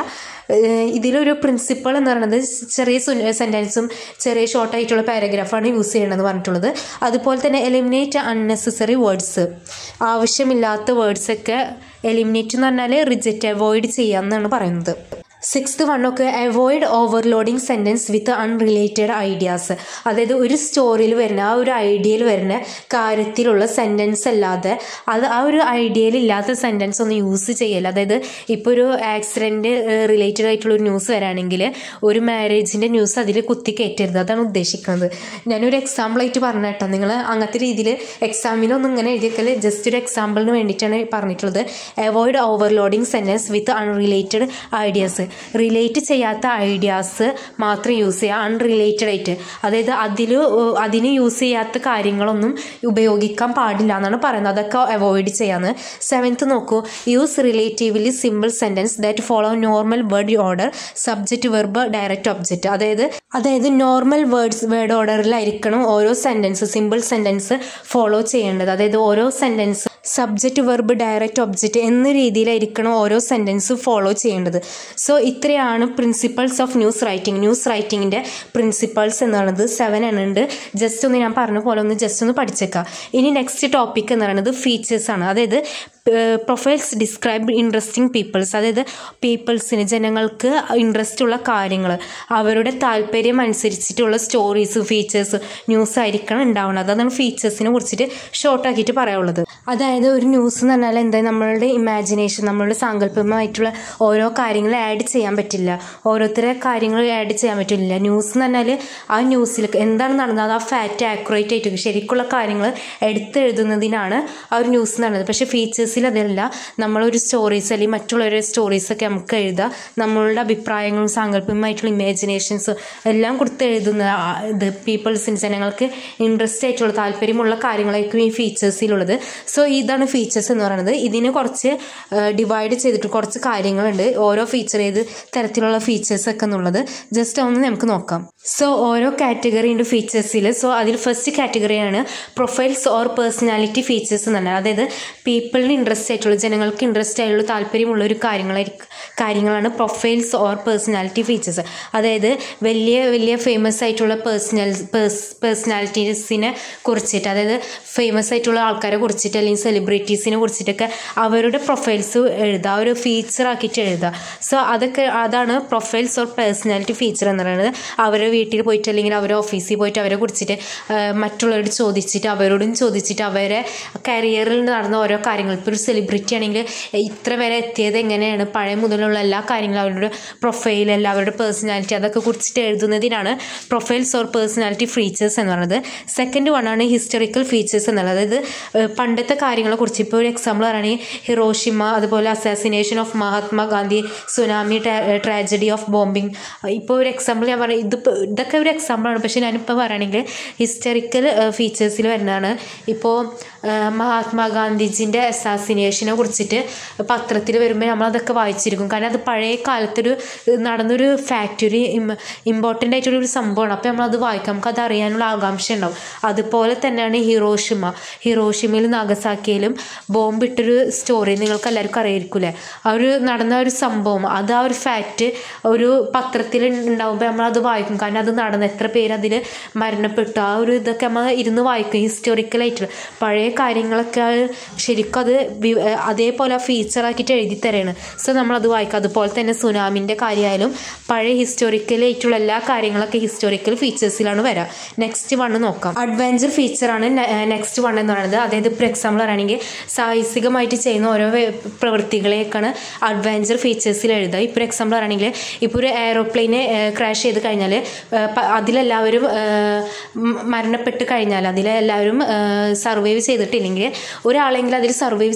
ഇതിലൊരു പ്രിൻസിപ്പൾ എന്ന് പറയുന്നത് ചെറിയ സെൻറ്റൻസും ചെറിയ ഷോർട്ടായിട്ടുള്ള പാരഗ്രാഫാണ് യൂസ് ചെയ്യണമെന്ന് പറഞ്ഞിട്ടുള്ളത്. അതുപോലെ തന്നെ എലിമിനേറ്റ് അൺനെസസറി വേർഡ്സ്, ആവശ്യമില്ലാത്ത വേർഡ്സൊക്കെ എലിമിനേറ്റ് എന്ന് പറഞ്ഞാൽ റിജക്റ്റ്, അവോയ്ഡ് ചെയ്യാമെന്നാണ് പറയുന്നത്. സിക്സ്ത് വണ്ണൊക്കെ avoid overloading sentence with unrelated ideas. അതായത് ഒരു സ്റ്റോറിയിൽ വരുന്ന ആ ഒരു ഐഡിയയിൽ വരുന്ന കാര്യത്തിലുള്ള സെൻറ്റൻസ് അല്ലാതെ അത് ആ ഒരു ഐഡിയയിൽ ഇല്ലാത്ത സെൻറ്റൻസ് ഒന്നും യൂസ് ചെയ്യല്ല. അതായത് ഇപ്പോൾ ഒരു ആക്സിഡൻറ്റ് റിലേറ്റഡ് ആയിട്ടുള്ള ഒരു ന്യൂസ് വരാണെങ്കിൽ ഒരു മാരേജിൻ്റെ ന്യൂസ് അതിൽ കുത്തി കയറ്റരുത്, അതാണ് ഉദ്ദേശിക്കുന്നത്. ഞാനൊരു എക്സാമ്പിളായിട്ട് പറഞ്ഞ കേട്ടോ, നിങ്ങൾ അങ്ങനത്തെ രീതിയിൽ എക്സാമിനൊന്നും ഇങ്ങനെ എഴുതിയേക്കൽ, ജസ്റ്റ് ഒരു എക്സാമ്പിളിന് വേണ്ടിയിട്ടാണ് പറഞ്ഞിട്ടുള്ളത്. Avoid overloading sentence with unrelated ideas, relate ചെയ്യാത്ത ഐഡിയാസ് മാത്രം യൂസ് ചെയ്യുക, അൺറിലേറ്റഡ് ആയിട്ട്. അതായത് അതിൽ അതിന് യൂസ് ചെയ്യാത്ത കാര്യങ്ങളൊന്നും ഉപയോഗിക്കാൻ പാടില്ല എന്നാണ് പറയുന്നത്. അതൊക്കെ അവോയ്ഡ് ചെയ്യാന്ന്. സെവൻത്ത് നോക്കൂ, use relatively simple sentence that follow normal word order, subject verb direct object. അതായത് അതായത് നോർമൽ വേർഡ്സ് വേർഡ് ഓർഡറിലായിരിക്കണം ഓരോ സെൻറ്റൻസ്, സിമ്പിൾ സെൻറ്റൻസ് ഫോളോ ചെയ്യേണ്ടത്. അതായത് ഓരോ sentence subject verb direct object എന്ന രീതിയിലായിരിക്കണം ഓരോ സെൻറ്റൻസ് ഫോളോ ചെയ്യേണ്ടത്. സോ ഇത്രയാണ് principles of news writing. News റൈറ്റിങ്ങിൻ്റെ പ്രിൻസിപ്പൾസ് എന്ന് പറയുന്നത് സെവൻ ആണ് ഉണ്ട്. ജസ്റ്റ് ഒന്ന് ഞാൻ പറഞ്ഞ പോലെ ഒന്ന് ജസ്റ്റ് ഒന്ന് പഠിച്ചേക്കാം. ഇനി നെക്സ്റ്റ് ടോപ്പിക് എന്ന് പറയുന്നത് ഫീച്ചേഴ്സാണ്. അതായത് പ്രൊഫൈൽസ് ഡിസ്ക്രൈബ് ഇൻട്രസ്റ്റിംഗ് പീപ്പിൾസ്. അതായത് പീപ്പിൾസിന്, ജനങ്ങൾക്ക് ഇൻട്രസ്റ്റ് ഉള്ള കാര്യങ്ങൾ, അവരുടെ താല്പര്യം അനുസരിച്ചിട്ടുള്ള സ്റ്റോറീസ്, ഫീച്ചേഴ്സ്, ന്യൂസ് ആയിരിക്കണം ഉണ്ടാവുന്നത്. അതാണ് ഫീച്ചേഴ്സിനെ കുറിച്ചിട്ട് ഷോർട്ടാക്കിയിട്ട് പറയാനുള്ളത്. അതായത് ഒരു ന്യൂസ് എന്ന് പറഞ്ഞാൽ എന്താ, നമ്മളുടെ ഇമാജിനേഷൻ, നമ്മളുടെ സാങ്കല്പികമായിട്ടുള്ള ഓരോ കാര്യങ്ങൾ ആഡ് ചെയ്യാൻ പറ്റില്ല, ഓരോരുത്തരെ കാര്യങ്ങൾ ആഡ് ചെയ്യാൻ പറ്റില്ല. ന്യൂസ് എന്ന് പറഞ്ഞാൽ ആ ന്യൂസിൽ എന്താണ് നടന്നത് ആ ഫാക്റ്റ് ആക്യുറേറ്റ് ആയിട്ട് ശരിക്കുള്ള കാര്യങ്ങൾ എടുത്തെഴുതുന്നതിനാണ് ആ ഒരു ന്യൂസ് എന്ന് പറയുന്നത്. പക്ഷേ ഫീച്ചേഴ്സ് അതല്ല, നമ്മളൊരു സ്റ്റോറീസ് അല്ലെങ്കിൽ മറ്റുള്ളവരുടെ സ്റ്റോറീസൊക്കെ നമുക്ക് എഴുതാം, നമ്മളുടെ അഭിപ്രായങ്ങളും സാങ്കല്പികമായിട്ടുള്ള ഇമാജിനേഷൻസും എല്ലാം കൊടുത്ത് എഴുതുന്ന ഇത് പീപ്പിൾസിന്, ജനങ്ങൾക്ക് ഇൻട്രസ്റ്റ് ആയിട്ടുള്ള താല്പര്യമുള്ള കാര്യങ്ങളായിരിക്കും ഈ ഫീച്ചേഴ്സിലുള്ളത്. സോ ഇതാണ് ഫീച്ചേഴ്സ് എന്ന് പറയുന്നത്. ഇതിന് കുറച്ച് ഡിവൈഡ് ചെയ്തിട്ട് കുറച്ച് കാര്യങ്ങളുണ്ട്, ഓരോ ഫീച്ചർ ഏത് തരത്തിലുള്ള ഫീച്ചേഴ്സൊക്കെ എന്നുള്ളത് ജസ്റ്റ് ഒന്ന് നമുക്ക് നോക്കാം. സോ ഓരോ കാറ്റഗറി ഉണ്ട് ഫീച്ചേഴ്സിൽ. സോ അതിൽ ഫസ്റ്റ് കാറ്റഗറിയാണ് പ്രൊഫൈൽസ് ഓർ പേഴ്സണാലിറ്റി ഫീച്ചേഴ്സ് എന്ന് പറഞ്ഞാൽ. അതായത് പീപ്പിളിന് ഇൻട്രസ്റ്റ് ആയിട്ടുള്ള, ജനങ്ങൾക്ക് ഇൻട്രസ്റ്റ് ആയിട്ടുള്ള താല്പര്യമുള്ള ഒരു കാര്യങ്ങളായിരിക്കും കാര്യങ്ങളാണ് പ്രൊഫൈൽസ് ഓർ പേഴ്സണാലിറ്റി ഫീച്ചേഴ്സ്. അതായത് വലിയ വലിയ ഫേമസ് ആയിട്ടുള്ള പേഴ്സണൽ പേഴ്സണാലിറ്റീസിനെ കുറിച്ചിട്ട്, അതായത് ഫേമസ് ആയിട്ടുള്ള ആൾക്കാരെ കുറിച്ചിട്ട് അല്ലെങ്കിൽ സെലിബ്രിറ്റീസിനെ കുറിച്ചിട്ടൊക്കെ അവരുടെ പ്രൊഫൈൽസ് എഴുതുക, ഒരു ഫീച്ചർ ആക്കിയിട്ട് എഴുതുക. സോ അതൊക്കെ അതാണ് പ്രൊഫൈൽസ് ഓർ പേഴ്സണാലിറ്റി ഫീച്ചർ എന്ന് പറയുന്നത്. അവരുടെ വീട്ടിൽ പോയിട്ട് അല്ലെങ്കിൽ അവരുടെ ഓഫീസിൽ പോയിട്ട് അവരെ കുറിച്ചിട്ട് മറ്റുള്ളവരോട് ചോദിച്ചിട്ട് അവരോടും ചോദിച്ചിട്ട് അവരെ കരിയറിൽ നടന്ന ഓരോ കാര്യങ്ങൾ, ഇപ്പോൾ ഒരു സെലിബ്രിറ്റി ആണെങ്കിൽ ഇത്ര വരെ എത്തിയത് എങ്ങനെയാണ്, പഴയ മുതലുള്ള എല്ലാ കാര്യങ്ങളും, അവരുടെ പ്രൊഫൈൽ, എല്ലാ അവരുടെ പേഴ്സണാലിറ്റി, അതൊക്കെ കുറിച്ചിട്ട് എഴുതുന്നതിനാണ് പ്രൊഫൈൽസ് ഓർ പേഴ്സണാലിറ്റി ഫീച്ചേഴ്സ് എന്ന് പറയുന്നത്. സെക്കൻഡ് വൺ ആണ് ഹിസ്റ്റോറിക്കൽ ഫീച്ചേഴ്സ് എന്നുള്ളത്. അതായത് പണ്ടത്തെ കാര്യങ്ങളെ കുറിച്ച്, ഇപ്പോൾ ഒരു എക്സാമ്പിൾ പറയുകയാണെങ്കിൽ ഹിറോഷിമ, അതുപോലെ assassination of Mahatma Gandhi, tsunami, tragedy of bombing. ഇപ്പോൾ ഒരു എക്സാമ്പിൾ ഞാൻ പറയും, ഇതിപ്പോൾ ഇതൊക്കെ ഒരു എക്സാമ്പിളാണ്, പക്ഷേ ഞാനിപ്പോൾ പറയുകയാണെങ്കിൽ ഹിസ്റ്റോറിക്കൽ ഫീച്ചേഴ്സിൽ വരുന്നതാണ്. ഇപ്പോൾ മഹാത്മാഗാന്ധിജിൻ്റെ അസാസിനേഷനെ കുറിച്ചിട്ട് പത്രത്തിൽ വരുമ്പോൾ നമ്മളതൊക്കെ വായിച്ചിരിക്കും, കാരണം അത് പഴയ കാലത്തൊരു നടന്നൊരു ഫാക്റ്റ്, ഒരു ഇമ്പോർട്ടൻ്റ് ആയിട്ടൊരു സംഭവമാണ്. അപ്പോൾ നമ്മളത് വായിക്കാം, നമുക്കത് അറിയാനുള്ള ആകാംക്ഷ ഉണ്ടാവും. അതുപോലെ തന്നെയാണ് ഹിറോഷിമ. ഹിറോഷിമയിലും നാഗസാക്കിയിലും ബോംബിട്ടൊരു സ്റ്റോറി നിങ്ങൾക്ക് എല്ലാവർക്കും അറിയായിരിക്കില്ലേ. ആ ഒരു നടന്ന ഒരു സംഭവം, അത് ആ ഒരു ഫാക്റ്റ് ഒരു പത്രത്തിൽ ഉണ്ടാകുമ്പോൾ നമ്മളത് വായിക്കും, കാരണം അത് നടന്ന എത്ര പേര് അതിൽ മരണപ്പെട്ടു, ആ ഒരു ഇതൊക്കെ നമ്മൾ ഇരുന്ന് വായിക്കും. ഹിസ്റ്റോറിക്കലായിട്ടുള്ള പഴയ കാര്യങ്ങളൊക്കെ ശരിക്കും അത് അതേപോലെ ഫീച്ചറാക്കിയിട്ട് എഴുതി തരാണ്. സോ നമ്മളത് വായിക്കും. അതുപോലെ തന്നെ സുനാമിൻ്റെ കാര്യമായാലും പഴയ ഹിസ്റ്റോറിക്കലായിട്ടുള്ള എല്ലാ കാര്യങ്ങളൊക്കെ ഹിസ്റ്റോറിക്കൽ ഫീച്ചേഴ്സിലാണ് വരിക. നെക്സ്റ്റ് വണ്ണ് നോക്കാം. അഡ്വഞ്ചർ ഫീച്ചറാണ് നെക്സ്റ്റ് വൺ എന്ന് പറയുന്നത്. അതായത് ഇപ്പോൾ എക്സാമ്പിൾ പറയുകയാണെങ്കിൽ സാഹസികമായിട്ട് ചെയ്യുന്ന ഓരോ പ്രവൃത്തികളെയൊക്കെയാണ് അഡ്വഞ്ചർ ഫീച്ചേഴ്സിൽ എഴുതുക. ഇപ്പോൾ എക്സാമ്പിൾ പറയുകയാണെങ്കിൽ ഇപ്പോൾ ഒരു എയറോപ്ലെയിനെ ക്രാഷ് ചെയ്ത് കഴിഞ്ഞാൽ അതിലെല്ലാവരും മരണപ്പെട്ട് കഴിഞ്ഞാൽ അതിലെല്ലാവരും സർവൈവ് ചെയ്തിട്ടില്ലെങ്കിൽ ഒരാളെങ്കിലും അതിൽ സർവൈവ്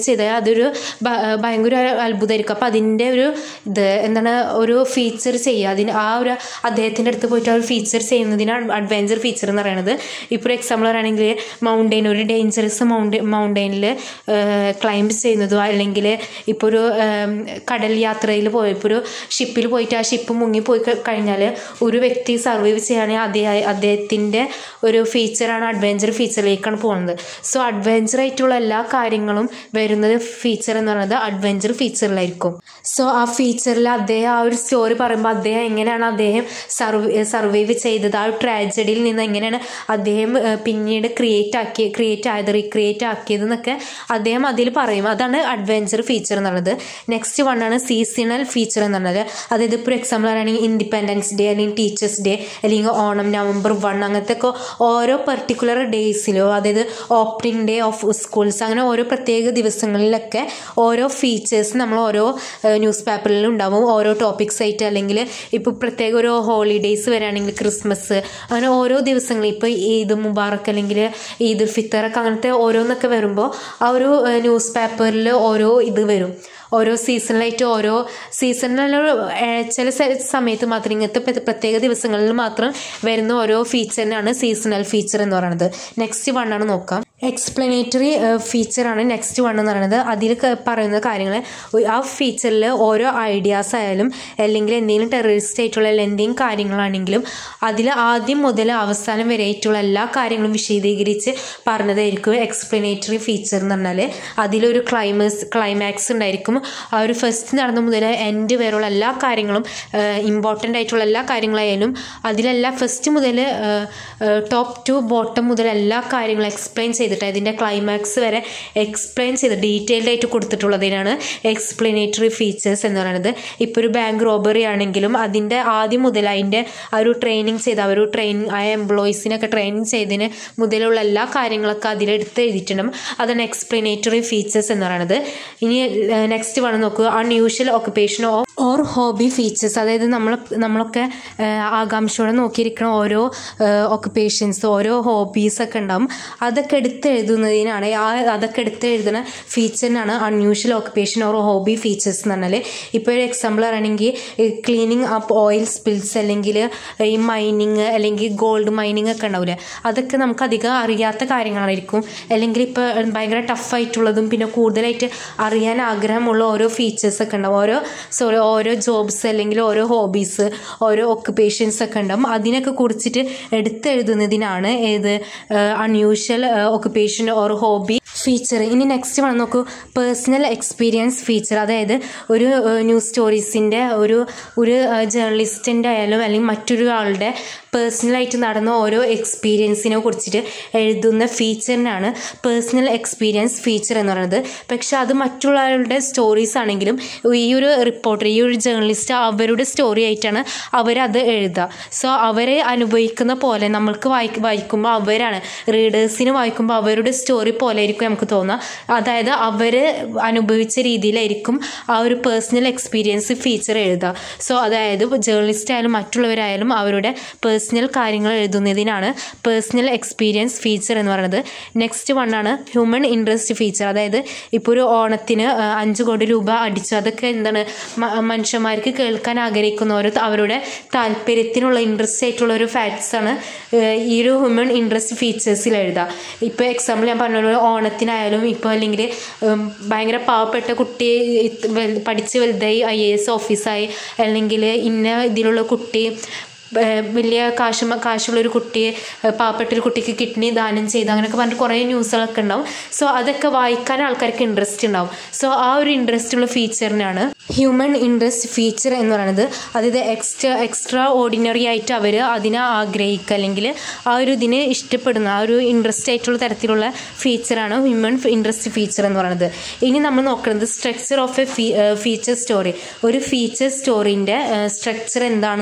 ചെയ്താൽ അതൊരു ഭയങ്കര അത്ഭുതമായിരിക്കും. അപ്പോൾ അതിൻ്റെ ഒരു ഇത് എന്താണ് ഒരു ഫീച്ചർ ചെയ്യുക, അതിന് ആ ഒരു അദ്ദേഹത്തിൻ്റെ അടുത്ത് പോയിട്ട് ആ ഒരു ഫീച്ചർ ചെയ്യുന്നതിനാണ് അഡ്വഞ്ചർ ഫീച്ചർ എന്ന് പറയുന്നത്. ഇപ്പോൾ ഒരു എക്സാമ്പിൾ പറയുകയാണെങ്കിൽ മൗണ്ടെയിൻ, ഒരു ഡേഞ്ചറസ് മൗണ്ടെ മൗണ്ടെയിനിൽ ക്ലൈംബ് ചെയ്യുന്നതോ അല്ലെങ്കിൽ ഇപ്പോൾ ഒരു കടൽ യാത്രയിൽ പോയി ഇപ്പോൾ ഒരു ഷിപ്പിൽ പോയിട്ട് ആ ഷിപ്പ് മുങ്ങിപ്പോയി കഴിഞ്ഞാൽ ഒരു വ്യക്തി സർവൈവ് ചെയ്യുകയാണെങ്കിൽ അദ്ദേഹം അദ്ദേഹത്തിൻ്റെ ഒരു ഫീച്ചറാണ് അഡ്വഞ്ചർ ഫീച്ചറിലേക്കാണ് പോകുന്നത്. സോ അഡ്വഞ്ചർ ആയിട്ടുള്ള എല്ലാ കാര്യങ്ങളും വരുന്നത് ഫീച്ചർ എന്ന് പറയുന്നത് അഡ്വഞ്ചർ ഫീച്ചറിലായിരിക്കും. സോ ആ ഫീച്ചറിൽ അദ്ദേഹം ആ ഒരു സ്റ്റോറി പറയുമ്പോൾ അദ്ദേഹം എങ്ങനെയാണ് അദ്ദേഹം സർവൈ സർവൈവ് ചെയ്തത്, ആ ഒരു ട്രാജഡിയിൽ നിന്ന് എങ്ങനെയാണ് അദ്ദേഹം പിന്നീട് ക്രിയേറ്റ് ആക്കി ക്രിയേറ്റ് ആയത് റീക്രിയേറ്റ് ആക്കിയതെന്നൊക്കെ അദ്ദേഹം അതിൽ പറയും. അതാണ് അഡ്വഞ്ചർ ഫീച്ചർ എന്നുള്ളത്. നെക്സ്റ്റ് വൺ ആണ് സീസണൽ ഫീച്ചർ എന്ന് പറഞ്ഞത്. അതായത് ഇപ്പോൾ എക്സാമ്പിൾ പറയുകയാണെങ്കിൽ ഇൻഡിപെൻഡൻസ് ഡേ അല്ലെങ്കിൽ ടീച്ചേഴ്സ് ഡേ അല്ലെങ്കിൽ ഓണം നവംബർ വൺ അങ്ങനത്തെ ഒക്കെ ഓരോ പെർട്ടിക്കുലർ ഡേയ്സിലോ അതായത് ഓപ്പണിംഗ് ഡേ ഓഫ് സ്കൂൾസ് അങ്ങനെ ഓരോ പ്രത്യേക ദിവസങ്ങളിലൊക്കെ ഓരോ ഫീച്ചേഴ്സ് നമ്മൾ ഓരോ ന്യൂസ് പേപ്പറിലും ഉണ്ടാവും, ഓരോ ടോപ്പിക്സ് ആയിട്ട്. അല്ലെങ്കിൽ ഇപ്പോൾ പ്രത്യേക ഒരു ഹോളിഡേയ്സ് വരികയാണെങ്കിൽ ക്രിസ്മസ് അങ്ങനെ ഓരോ ദിവസങ്ങളിൽ ഇപ്പോൾ ഈദ് മുബാറക്ക് അല്ലെങ്കിൽ ഈദ് ഉൽ ഫിത്തറൊക്കെ അങ്ങനത്തെ ഓരോന്നൊക്കെ വരുമ്പോൾ ആ ഒരു ന്യൂസ് പേപ്പറിൽ ഓരോ ഇത് വരും, ഓരോ സീസണിലായിട്ട് ഓരോ സീസണിൽ ചില സമയത്ത് മാത്രം ഇങ്ങനത്തെ പ്രത്യേക ദിവസങ്ങളിൽ മാത്രം വരുന്ന ഓരോ ഫീച്ചറിനാണ് സീസണൽ ഫീച്ചർ എന്ന് പറയുന്നത്. നെക്സ്റ്റ് വൺ ആണ് നോക്കാം. എക്സ്പ്ലനേറ്ററി ഫീച്ചറാണ് നെക്സ്റ്റ് വൺ എന്ന് പറയുന്നത്. അതിൽ പറയുന്ന കാര്യങ്ങൾ ആ ഫീച്ചറിൽ ഓരോ ഐഡിയാസ് ആയാലും അല്ലെങ്കിൽ എന്തെങ്കിലും ടെററിസ്റ്റ് ആയിട്ടുള്ള എന്തെങ്കിലും കാര്യങ്ങളാണെങ്കിലും അതിൽ ആദ്യം മുതൽ അവസാനം വരെ ആയിട്ടുള്ള എല്ലാ കാര്യങ്ങളും വിശദീകരിച്ച് പറഞ്ഞതായിരിക്കും എക്സ്പ്ലനേറ്ററി ഫീച്ചർ എന്ന് പറഞ്ഞാൽ. അതിലൊരു ക്ലൈമാക്സ് ക്ലൈമാക്സ് ഉണ്ടായിരിക്കും. ആ ഒരു ഫസ്റ്റ് നടന്ന മുതൽ എൻഡ് വരെയുള്ള എല്ലാ കാര്യങ്ങളും ഇമ്പോർട്ടൻ്റ് ആയിട്ടുള്ള എല്ലാ കാര്യങ്ങളായാലും അതിലെല്ലാം ഫസ്റ്റ് മുതൽ ടോപ്പ് ടു ബോട്ടം മുതൽ എല്ലാ കാര്യങ്ങളും എക്സ്പ്ലെയിൻ ചെയ്തിട്ട് അതിൻ്റെ ക്ലൈമാക്സ് വരെ എക്സ്പ്ലെയിൻ ചെയ്ത് ഡീറ്റെയിൽഡ് ആയിട്ട് കൊടുത്തിട്ടുള്ളതിനാണ് എക്സ്പ്ലനേറ്ററി ഫീച്ചേഴ്സ് എന്ന് പറയുന്നത്. ഇപ്പോൾ ഒരു ബാങ്ക് റോബറി ആണെങ്കിലും അതിൻ്റെ ആദ്യം മുതൽ അതിൻ്റെ ആ ഒരു ട്രെയിനിങ് ചെയ്ത് ആ ഒരു ട്രെയിൻ ആ എംപ്ലോയീസിനൊക്കെ ട്രെയിനിങ് ചെയ്തതിന് മുതലുള്ള എല്ലാ കാര്യങ്ങളൊക്കെ അതിലെടുത്ത് എഴുതിയിട്ടുണ്ടാകും. അതാണ് എക്സ്പ്ലനേറ്ററി ഫീച്ചേഴ്സ് എന്ന് പറയുന്നത്. ഇനി നെക്സ്റ്റ് വൺ നോക്കുക, unusual occupation or hobby features. അതായത് നമ്മൾ നമ്മളൊക്കെ ആകാംക്ഷയോടെ നോക്കിയിരിക്കുന്ന ഓരോ ഓക്കുപ്പേഷൻസ് ഓരോ ഹോബീസൊക്കെ ഉണ്ടാകും. അതൊക്കെ എടുത്ത് എഴുതുന്നതിനാണ് ആ അതൊക്കെ എടുത്ത് എഴുതുന്ന ഫീച്ചറിനാണ് unusual occupation or hobby features എന്ന് പറഞ്ഞാൽ. ഇപ്പോൾ ഒരു എക്സാമ്പിൾ പറയുകയാണെങ്കിൽ ക്ലീനിങ് അപ്പ് ഓയിൽ സ്പിൽസ് അല്ലെങ്കിൽ ഈ മൈനിങ് അല്ലെങ്കിൽ ഗോൾഡ് മൈനിങ് ഒക്കെ ഉണ്ടാവില്ലേ, അതൊക്കെ നമുക്ക് അധികം അറിയാത്ത കാര്യങ്ങളായിരിക്കും. അല്ലെങ്കിൽ ഇപ്പോൾ ഭയങ്കര ടഫായിട്ടുള്ളതും പിന്നെ കൂടുതലായിട്ട് അറിയാൻ ആഗ്രഹമുള്ള ഓരോ ഫീച്ചേഴ്സൊക്കെ ഉണ്ടാവും. ഓരോ സോറി ഓരോ ജോബ്സ് അല്ലെങ്കിൽ ഓരോ ഹോബീസ് ഓരോ ഓക്കുപ്പേഷൻസ് ഒക്കെ ഉണ്ടാവും. അതിനൊക്കെ കുറിച്ചിട്ട് എടുത്തെഴുതുന്നതിനാണ് ഏത് unusual occupation or hobby feature. ഇനി നെക്സ്റ്റ് വന്ന് നോക്കൂ, പേഴ്സണൽ എക്സ്പീരിയൻസ് ഫീച്ചർ. അതായത് ഒരു ന്യൂസ് സ്റ്റോറീസിൻ്റെ ഒരു ഒരു ജേർണലിസ്റ്റിൻ്റെ ആയാലും അല്ലെങ്കിൽ മറ്റൊരു ആളുടെ പേഴ്സണലായിട്ട് നടന്ന ഓരോ എക്സ്പീരിയൻസിനെ കുറിച്ചിട്ട് എഴുതുന്ന ഫീച്ചറിനാണ് പേഴ്സണൽ എക്സ്പീരിയൻസ് ഫീച്ചർ എന്ന് പറയുന്നത്. പക്ഷെ അത് മറ്റുള്ളവരുടെ സ്റ്റോറീസ് ആണെങ്കിലും ഈ ഒരു റിപ്പോർട്ടർ ഈ ഒരു ജേർണലിസ്റ്റ് അവരുടെ സ്റ്റോറി ആയിട്ടാണ് അവരത് എഴുതുക. സോ അവരെ അനുഭവിക്കുന്ന പോലെ നമ്മൾക്ക് വായി വായിക്കുമ്പോൾ അവരാണ് റീഡേഴ്സിന് വായിക്കുമ്പോൾ അവരുടെ സ്റ്റോറി പോലെ ആയിരിക്കും നമുക്ക് തോന്നുക. അതായത് അവർ അനുഭവിച്ച രീതിയിലായിരിക്കും ആ ഒരു പേഴ്സണൽ എക്സ്പീരിയൻസ് ഫീച്ചർ എഴുതുക. സോ അതായത് ജേർണലിസ്റ്റ് ആയാലും മറ്റുള്ളവരായാലും അവരുടെ പേഴ്സണൽ കാര്യങ്ങൾ എഴുതുന്നതിനാണ് പേഴ്സണൽ എക്സ്പീരിയൻസ് ഫീച്ചർ എന്ന് പറയുന്നത്. നെക്സ്റ്റ് വൺ ആണ് ഹ്യൂമൻ ഇൻട്രസ്റ്റ് ഫീച്ചർ. അതായത് ഇപ്പോൾ ഒരു ഓണത്തിന് അഞ്ച് കോടി രൂപ അടിച്ചു, അതൊക്കെ എന്താണ് മനുഷ്യന്മാർക്ക് കേൾക്കാൻ ആഗ്രഹിക്കുന്നവർ അവരുടെ താല്പര്യത്തിനുള്ള ഇൻട്രസ്റ്റ് ആയിട്ടുള്ള ഒരു ഫാക്ട്സാണ് ഈ ഒരു ഹ്യൂമൻ ഇൻട്രസ്റ്റ് ഫീച്ചേഴ്സിൽ എഴുതുക. ഇപ്പോൾ എക്സാമ്പിൾ ഞാൻ പറഞ്ഞ ഓണത്തിനായാലും ഇപ്പോൾ അല്ലെങ്കിൽ ഭയങ്കര പാവപ്പെട്ട കുട്ടി പഠിച്ച് വലുതായി ഐ എ എസ് ഓഫീസായി അല്ലെങ്കിൽ ഇന്ന ഇതിലുള്ള കുട്ടി വലിയ കാശ് കാശുള്ളൊരു കുട്ടിയെ പാവപ്പെട്ടൊരു കുട്ടിക്ക് കിഡ്നി ദാനം ചെയ്ത് അങ്ങനെയൊക്കെ പറഞ്ഞിട്ട് കുറേ ന്യൂസുകളൊക്കെ ഉണ്ടാവും. സോ അതൊക്കെ വായിക്കാൻ ആൾക്കാർക്ക് ഇൻട്രസ്റ്റ് ഉണ്ടാവും. സോ ആ ഒരു ഇൻട്രസ്റ്റ് ഉള്ള ഫീച്ചറിനാണ് ഹ്യൂമൻ ഇൻട്രസ്റ്റ് ഫീച്ചർ എന്ന് പറയുന്നത്. അതായത് എക്സ്ട്രാ എക്സ്ട്രാ ഓർഡിനറി ആയിട്ട് അവർ അതിനെ ആഗ്രഹിക്കുക അല്ലെങ്കിൽ ആ ഒരു ഇതിനെ ഇഷ്ടപ്പെടുന്ന ആ ഒരു ഇൻട്രസ്റ്റ് ആയിട്ടുള്ള തരത്തിലുള്ള ഫീച്ചറാണ് ഹ്യൂമൻ ഇൻട്രസ്റ്റ് ഫീച്ചർ എന്ന് പറയുന്നത്. ഇനി നമ്മൾ നോക്കുന്നത് structure of a feature story. ഒരു ഫീച്ചർ സ്റ്റോറീൻ്റെ സ്ട്രക്ചർ എന്താണെന്നുള്ള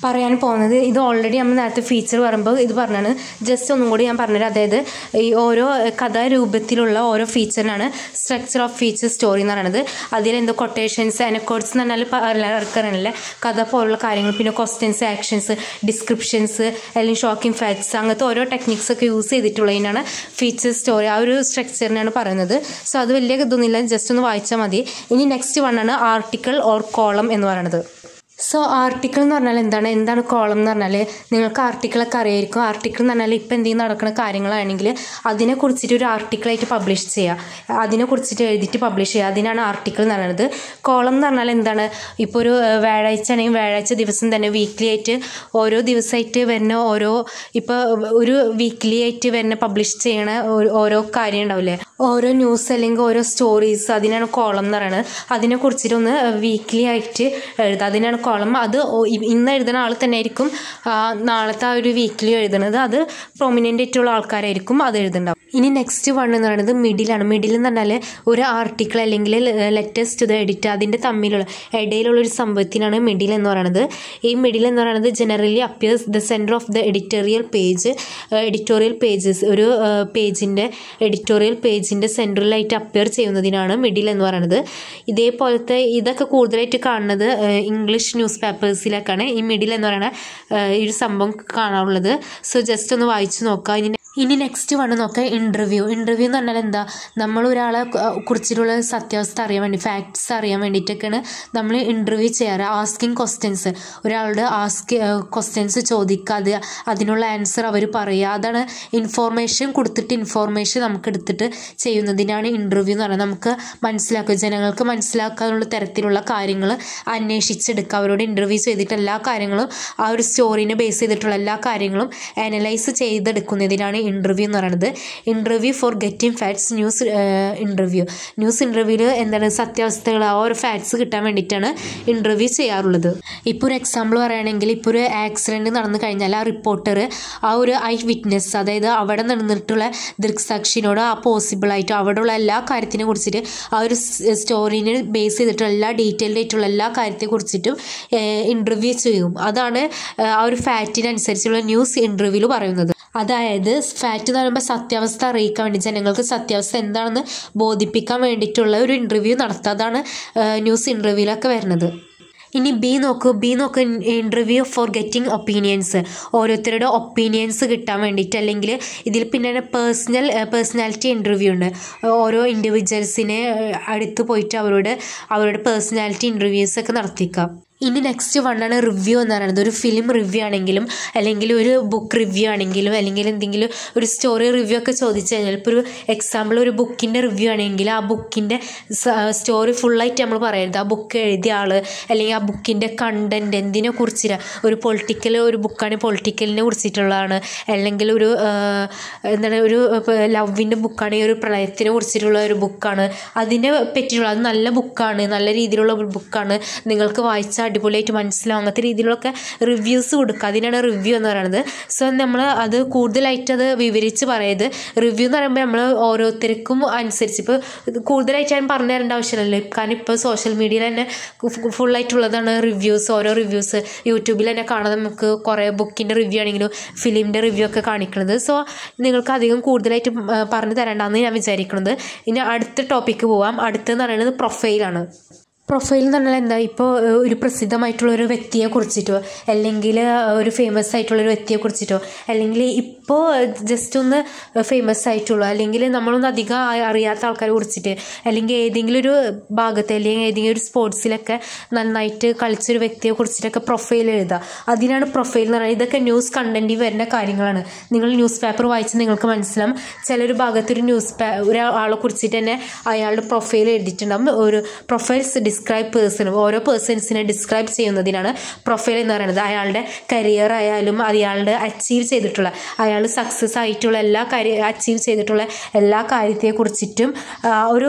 പറയാൻ പോകുന്നത്. ഇത് ഓൾറെഡി നമ്മൾ നേരത്തെ ഫീച്ചർ പറയുമ്പോൾ ഇത് പറഞ്ഞാണ്, ജസ്റ്റ് ഒന്നും കൂടി ഞാൻ പറഞ്ഞുതരാം. അതായത് ഈ ഓരോ കഥാരൂപത്തിലുള്ള ഓരോ ഫീച്ചറിനാണ് സ്ട്രക്ചർ ഓഫ് ഫീച്ചർ സ്റ്റോറി എന്ന് പറയുന്നത്. അതിലെന്തോ കൊട്ടേഷൻസ്, അനക്കോഡ്സ് എന്ന് പറഞ്ഞാൽ എല്ലാവർക്കും അറിയണല്ലേ, കഥ പോലുള്ള കാര്യങ്ങൾ, പിന്നെ ക്വസ്റ്റ്യൻസ്, ആക്ഷൻസ്, ഡിസ്ക്രിപ്ഷൻസ്, അല്ലെങ്കിൽ ഷോക്കിംഗ് ഫാക്ട്സ്, അങ്ങനത്തെ ഓരോ ടെക്നിക്സ് ഒക്കെ യൂസ് ചെയ്തിട്ടുള്ളതിനാണ് ഫീച്ചർ സ്റ്റോറി, ആ ഒരു സ്ട്രക്ചറിനാണ് പറയുന്നത്. സോ അത് വലിയ ഇതൊന്നുമില്ല, ജസ്റ്റ് ഒന്ന് വായിച്ചാൽ മതി. ഇനി നെക്സ്റ്റ് വൺ ആണ് ആർട്ടിക്കിൾ ഓർ കോളം എന്ന് പറയുന്നത്. സോ ആർട്ടിക്കിൾ എന്ന് പറഞ്ഞാൽ എന്താണ്, എന്താണ് കോളം എന്ന് പറഞ്ഞാൽ നിങ്ങൾക്ക് ആർട്ടിക്കിളൊക്കെ അറിയായിരിക്കും. ആർട്ടിക്കിൾ എന്ന് പറഞ്ഞാൽ ഇപ്പോൾ എന്തെങ്കിലും നടക്കുന്ന കാര്യങ്ങളാണെങ്കിൽ അതിനെക്കുറിച്ചിട്ട് ഒരു ആർട്ടിക്കിളായിട്ട് പബ്ലിഷ് ചെയ്യുക, അതിനെക്കുറിച്ചിട്ട് എഴുതിയിട്ട് പബ്ലിഷ് ചെയ്യുക, അതിനാണ് ആർട്ടിക്കിൾ എന്ന് പറയുന്നത്. കോളം എന്ന് പറഞ്ഞാൽ എന്താണ്, ഇപ്പോൾ ഒരു വ്യാഴാഴ്ച ആണെങ്കിൽ വ്യാഴാഴ്ച ദിവസം തന്നെ വീക്ക്ലി ആയിട്ട് ഓരോ ദിവസമായിട്ട് വരുന്ന ഓരോ, ഇപ്പോൾ ഒരു വീക്ക്ലി ആയിട്ട് വരുന്ന പബ്ലിഷ് ചെയ്യണ ഓരോ കാര്യം ഉണ്ടാവില്ലേ, ഓരോ ന്യൂസ് അല്ലെങ്കിൽ ഓരോ സ്റ്റോറീസ്, അതിനാണ് കോളം എന്ന് പറയുന്നത്. അതിനെക്കുറിച്ചിട്ടൊന്ന് വീക്ക്ലി ആയിട്ട് എഴുതുക, അതിനാണ് കോളം. അത് ഇന്ന് എഴുതുന്ന ആൾ തന്നെ ആയിരിക്കും നാളത്തെ ആ ഒരു വീക്കിലി എഴുതുന്നത്, അത് പ്രൊമിനൻ്റ് ആയിട്ടുള്ള ആൾക്കാരായിരിക്കും അത് എഴുതുന്നുണ്ടാവും. ഇനി നെക്സ്റ്റ് വൺ എന്ന് പറയുന്നത് മിഡിലാണ്. മിഡിൽ എന്ന് പറഞ്ഞാൽ ഒരു ആർട്ടിക്കിൾ അല്ലെങ്കിൽ ലെറ്റേഴ്സ് ടു ദ എഡിറ്റ്, അതിൻ്റെ തമ്മിലുള്ള ഇടയിലുള്ളൊരു സംഭവത്തിനാണ് മിഡിൽ എന്ന് പറയുന്നത്. ഈ മിഡിൽ എന്ന് പറയുന്നത് generally appears the center of the editorial page. Editorial pages, ഒരു പേജിൻ്റെ എഡിറ്റോറിയൽ പേജിൻ്റെ സെൻട്രലായിട്ട് അപ്പിയർ ചെയ്യുന്നതിനാണ് മിഡിൽ എന്ന് പറയുന്നത്. ഇതേപോലത്തെ ഇതൊക്കെ കൂടുതലായിട്ട് കാണുന്നത് ഇംഗ്ലീഷ് ന്യൂസ് പേപ്പേഴ്സിലൊക്കെയാണ് ഈ മിഡിൽ എന്ന് പറയുന്ന ഈ ഒരു സംഭവം കാണാറുള്ളത്. സോ ജസ്റ്റ് ഒന്ന് വായിച്ചു നോക്കാം. ഇനി ഇനി നെക്സ്റ്റ് വണ് നോക്കാം, ഇൻ്റർവ്യൂ. ഇൻ്റർവ്യൂ എന്ന് പറഞ്ഞാൽ എന്താ, നമ്മൾ ഒരാളെ കുറിച്ചിട്ടുള്ള സത്യാവസ്ഥ അറിയാൻ വേണ്ടി, ഫാക്ട്സ് അറിയാൻ വേണ്ടിയിട്ടൊക്കെയാണ് നമ്മൾ ഇൻ്റർവ്യൂ ചെയ്യാറ്. ആസ്കിങ് ക്വസ്റ്റ്യൻസ്, ഒരാളുടെ ആസ്ക് ക്വസ്റ്റ്യൻസ് ചോദിക്കുക, അത് അതിനുള്ള ആൻസർ അവർ പറയുക, അതാണ് ഇൻഫോർമേഷൻ കൊടുത്തിട്ട് ഇൻഫോർമേഷൻ നമുക്ക് എടുത്തിട്ട് ചെയ്യുന്നതിനാണ് ഇൻ്റർവ്യൂ എന്ന് പറയുന്നത്. നമുക്ക് മനസ്സിലാക്കുക, ജനങ്ങൾക്ക് മനസ്സിലാക്കാനുള്ള തരത്തിലുള്ള കാര്യങ്ങൾ അന്വേഷിച്ചെടുക്കുക, അവരോട് ഇൻ്റർവ്യൂ ചെയ്തിട്ട് എല്ലാ കാര്യങ്ങളും ആ ഒരു സ്റ്റോറീനെ ബേസ് ചെയ്തിട്ടുള്ള എല്ലാ കാര്യങ്ങളും അനലൈസ് ചെയ്തെടുക്കുന്നതിനാണ് ഇൻ്റർവ്യൂ എന്ന് പറയുന്നത്. Interview for getting facts, news interview. News ഇൻ്റർവ്യൂവിൽ എന്താണ് സത്യാവസ്ഥകൾ, ആ ഒരു ഫാക്ട്സ് കിട്ടാൻ വേണ്ടിയിട്ടാണ് ഇൻ്റർവ്യൂ ചെയ്യാറുള്ളത്. ഇപ്പോൾ ഒരു എക്സാമ്പിൾ പറയുകയാണെങ്കിൽ, ഇപ്പോൾ ഒരു ആക്സിഡൻറ്റ് നടന്നു കഴിഞ്ഞാൽ ആ റിപ്പോർട്ടർ ആ ഒരു ഐ വിറ്റ്നസ്, അതായത് അവിടെ നടന്നിട്ടുള്ള ദൃക്സാക്ഷിനോട് ആ പോസിബിളായിട്ട് അവിടെയുള്ള എല്ലാ കാര്യത്തിനെ കുറിച്ചിട്ട് ആ ഒരു സ്റ്റോറീനെ ബേസ് ചെയ്തിട്ടുള്ള എല്ലാ ഡീറ്റെയിൽഡ് ആയിട്ടുള്ള എല്ലാ കാര്യത്തെ കുറിച്ചിട്ടും ഇൻ്റർവ്യൂ ചെയ്യും. അതാണ് ആ ഒരു ഫാക്റ്റിനനുസരിച്ചുള്ള ന്യൂസ് ഇൻ്റർവ്യൂവിൽ പറയുന്നത്. അതായത് ഫാക്റ്റ് എന്ന് പറയുമ്പോൾ സത്യാവസ്ഥ അറിയിക്കാൻ വേണ്ടി, ജനങ്ങൾക്ക് സത്യാവസ്ഥ എന്താണെന്ന് ബോധിപ്പിക്കാൻ വേണ്ടിയിട്ടുള്ള ഒരു ഇൻ്റർവ്യൂ നടത്തുക, അതാണ് ന്യൂസ് ഇൻ്റർവ്യൂവിലൊക്കെ വരുന്നത്. ഇനി ബി നോക്കൂ. ബി നോക്കൂ ഇൻ്റർവ്യൂ ഫോർ ഗെറ്റിംഗ് ഒപ്പീനിയൻസ്, ഓരോരുത്തരുടെ ഒപ്പീനിയൻസ് കിട്ടാൻ വേണ്ടിയിട്ട്, അല്ലെങ്കിൽ ഇതിൽ പിന്നെ പേഴ്സണൽ പേഴ്സണാലിറ്റി ഇൻ്റർവ്യൂ ഉണ്ട്. ഓരോ ഇൻഡിവിജ്വൽസിനെ അടുത്ത് പോയിട്ട് അവരോട് അവരുടെ പേഴ്സണാലിറ്റി ഇൻ്റർവ്യൂസൊക്കെ നടത്തിക്കാം. ഇനി നെക്സ്റ്റ് വണ്ണാണ് റിവ്യൂ എന്ന് പറയുന്നത്. ഒരു ഫിലിം റിവ്യൂ ആണെങ്കിലും അല്ലെങ്കിൽ ഒരു ബുക്ക് റിവ്യൂ ആണെങ്കിലും അല്ലെങ്കിൽ എന്തെങ്കിലും ഒരു സ്റ്റോറി റിവ്യൂ ഒക്കെ ചോദിച്ചു കഴിഞ്ഞാൽ, ഇപ്പോൾ ഒരു എക്സാമ്പിൾ ഒരു ബുക്കിൻ്റെ റിവ്യൂ ആണെങ്കിൽ ആ ബുക്കിൻ്റെ സ്റ്റോറി ഫുള്ളായിട്ട് നമ്മൾ പറയരുത്. ആ ബുക്ക് എഴുതിയ ആൾ അല്ലെങ്കിൽ ആ ബുക്കിൻ്റെ കണ്ടൻറ്റ് എന്തിനെ കുറിച്ചിട്ട്, ഒരു പൊളിറ്റിക്കൽ ഒരു ബുക്കാണ് പൊളിറ്റിക്കലിനെ കുറിച്ചിട്ടുള്ളതാണ്, അല്ലെങ്കിൽ ഒരു എന്താണ് ഒരു ലവിൻ്റെ ബുക്കാണെങ്കിൽ ഒരു പ്രളയത്തിനെ കുറിച്ചിട്ടുള്ള ഒരു ബുക്കാണ്, അതിനെ പറ്റിയിട്ടുള്ള, അത് നല്ല ബുക്കാണ്, നല്ല രീതിയിലുള്ള ഒരു ബുക്കാണ്, നിങ്ങൾക്ക് വായിച്ചാൽ അടിപൊളിയായിട്ട് മനസ്സിലാവും, അങ്ങനത്തെ രീതിയിലൊക്കെ റിവ്യൂസ് കൊടുക്കുക, അതിനാണ് റിവ്യൂ എന്ന് പറയുന്നത്. സോ നമ്മൾ അത് കൂടുതലായിട്ട് അത് വിവരിച്ച് പറയരുത്. റിവ്യൂ എന്ന് പറയുമ്പോൾ നമ്മൾ ഓരോരുത്തർക്കും അനുസരിച്ച്, ഇപ്പോൾ കൂടുതലായിട്ട് ഞാൻ പറഞ്ഞു തരേണ്ട ആവശ്യമില്ലല്ലോ, കാരണം ഇപ്പോൾ സോഷ്യൽ മീഡിയയിൽ തന്നെ ഫുള്ളായിട്ടുള്ളതാണ് റിവ്യൂസ്. ഓരോ റിവ്യൂസ് യൂട്യൂബിൽ തന്നെ കാണാൻ നമുക്ക് കുറേ ബുക്കിൻ്റെ റിവ്യൂ ആണെങ്കിലും ഫിലിമിൻ്റെ റിവ്യൂ ഒക്കെ കാണിക്കുന്നത്. സോ നിങ്ങൾക്ക് അധികം കൂടുതലായിട്ട് പറഞ്ഞു തരേണ്ടെന്ന് ഞാൻ വിചാരിക്കുന്നത്. ഇനി അടുത്ത ടോപ്പിക്ക് പോവാം. അടുത്തെന്ന് പറയുന്നത് പ്രൊഫൈലാണ്. പ്രൊഫൈൽ എന്ന് പറഞ്ഞാൽ എന്താ, ഇപ്പോൾ ഒരു പ്രസിദ്ധമായിട്ടുള്ളൊരു വ്യക്തിയെ കുറിച്ചിട്ടോ അല്ലെങ്കിൽ ഒരു ഫേമസ് ആയിട്ടുള്ളൊരു വ്യക്തിയെ കുറിച്ചിട്ടോ അല്ലെങ്കിൽ ഇപ്പോൾ ജസ്റ്റ് ഒന്ന് ഫേമസ് ആയിട്ടുള്ളൂ അല്ലെങ്കിൽ നമ്മളൊന്നും അധികം അറിയാത്ത ആൾക്കാരെ കുറിച്ചിട്ട് അല്ലെങ്കിൽ ഏതെങ്കിലും ഒരു ഭാഗത്ത് അല്ലെങ്കിൽ ഏതെങ്കിലും ഒരു സ്പോർട്സിലൊക്കെ നന്നായിട്ട് കളിച്ചൊരു വ്യക്തിയെ കുറിച്ചിട്ടൊക്കെ പ്രൊഫൈൽ എഴുതുക, അതിനാണ് പ്രൊഫൈൽ എന്ന് പറയുന്നത്. ഇതൊക്കെ ന്യൂസ് കണ്ടൻറ്റിൽ വരുന്ന കാര്യങ്ങളാണ്. നിങ്ങൾ ന്യൂസ് പേപ്പർ വായിച്ച് നിങ്ങൾക്ക് മനസ്സിലാവും, ചിലൊരു ഭാഗത്തൊരു ന്യൂസ് പേ ഒരാളെ കുറിച്ചിട്ട് തന്നെ അയാളുടെ പ്രൊഫൈൽ എഴുതിയിട്ടുണ്ടാകും. ഒരു പ്രൊഫൈൽസ് ഡിസ്ക്രൈബ് പേഴ്സൺ, ഓരോ പേഴ്സൺസിനെ ഡിസ്ക്രൈബ് ചെയ്യുന്നതിനാണ് പ്രൊഫൈൽ എന്ന് പറയുന്നത്. അയാളുടെ കരിയർ ആയാലും അയാളുടെ അച്ചീവ് ചെയ്തിട്ടുള്ള, അയാൾ സക്സസ് ആയിട്ടുള്ള എല്ലാ കാര്യം അച്ചീവ് ചെയ്തിട്ടുള്ള എല്ലാ കാര്യത്തെ കുറിച്ചിട്ടും ഒരു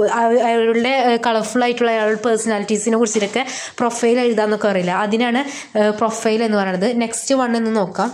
അയാളുടെ കളർഫുൾ ആയിട്ടുള്ള അയാളുടെ പേഴ്സണാലിറ്റീസിനെ കുറിച്ചിട്ടൊക്കെ പ്രൊഫൈൽ എഴുതാമെന്നൊക്കെ അറിയില്ല, അതിനാണ് പ്രൊഫൈൽ എന്ന് പറയുന്നത്. നെക്സ്റ്റ് വൺ എന്ന് നോക്കാം.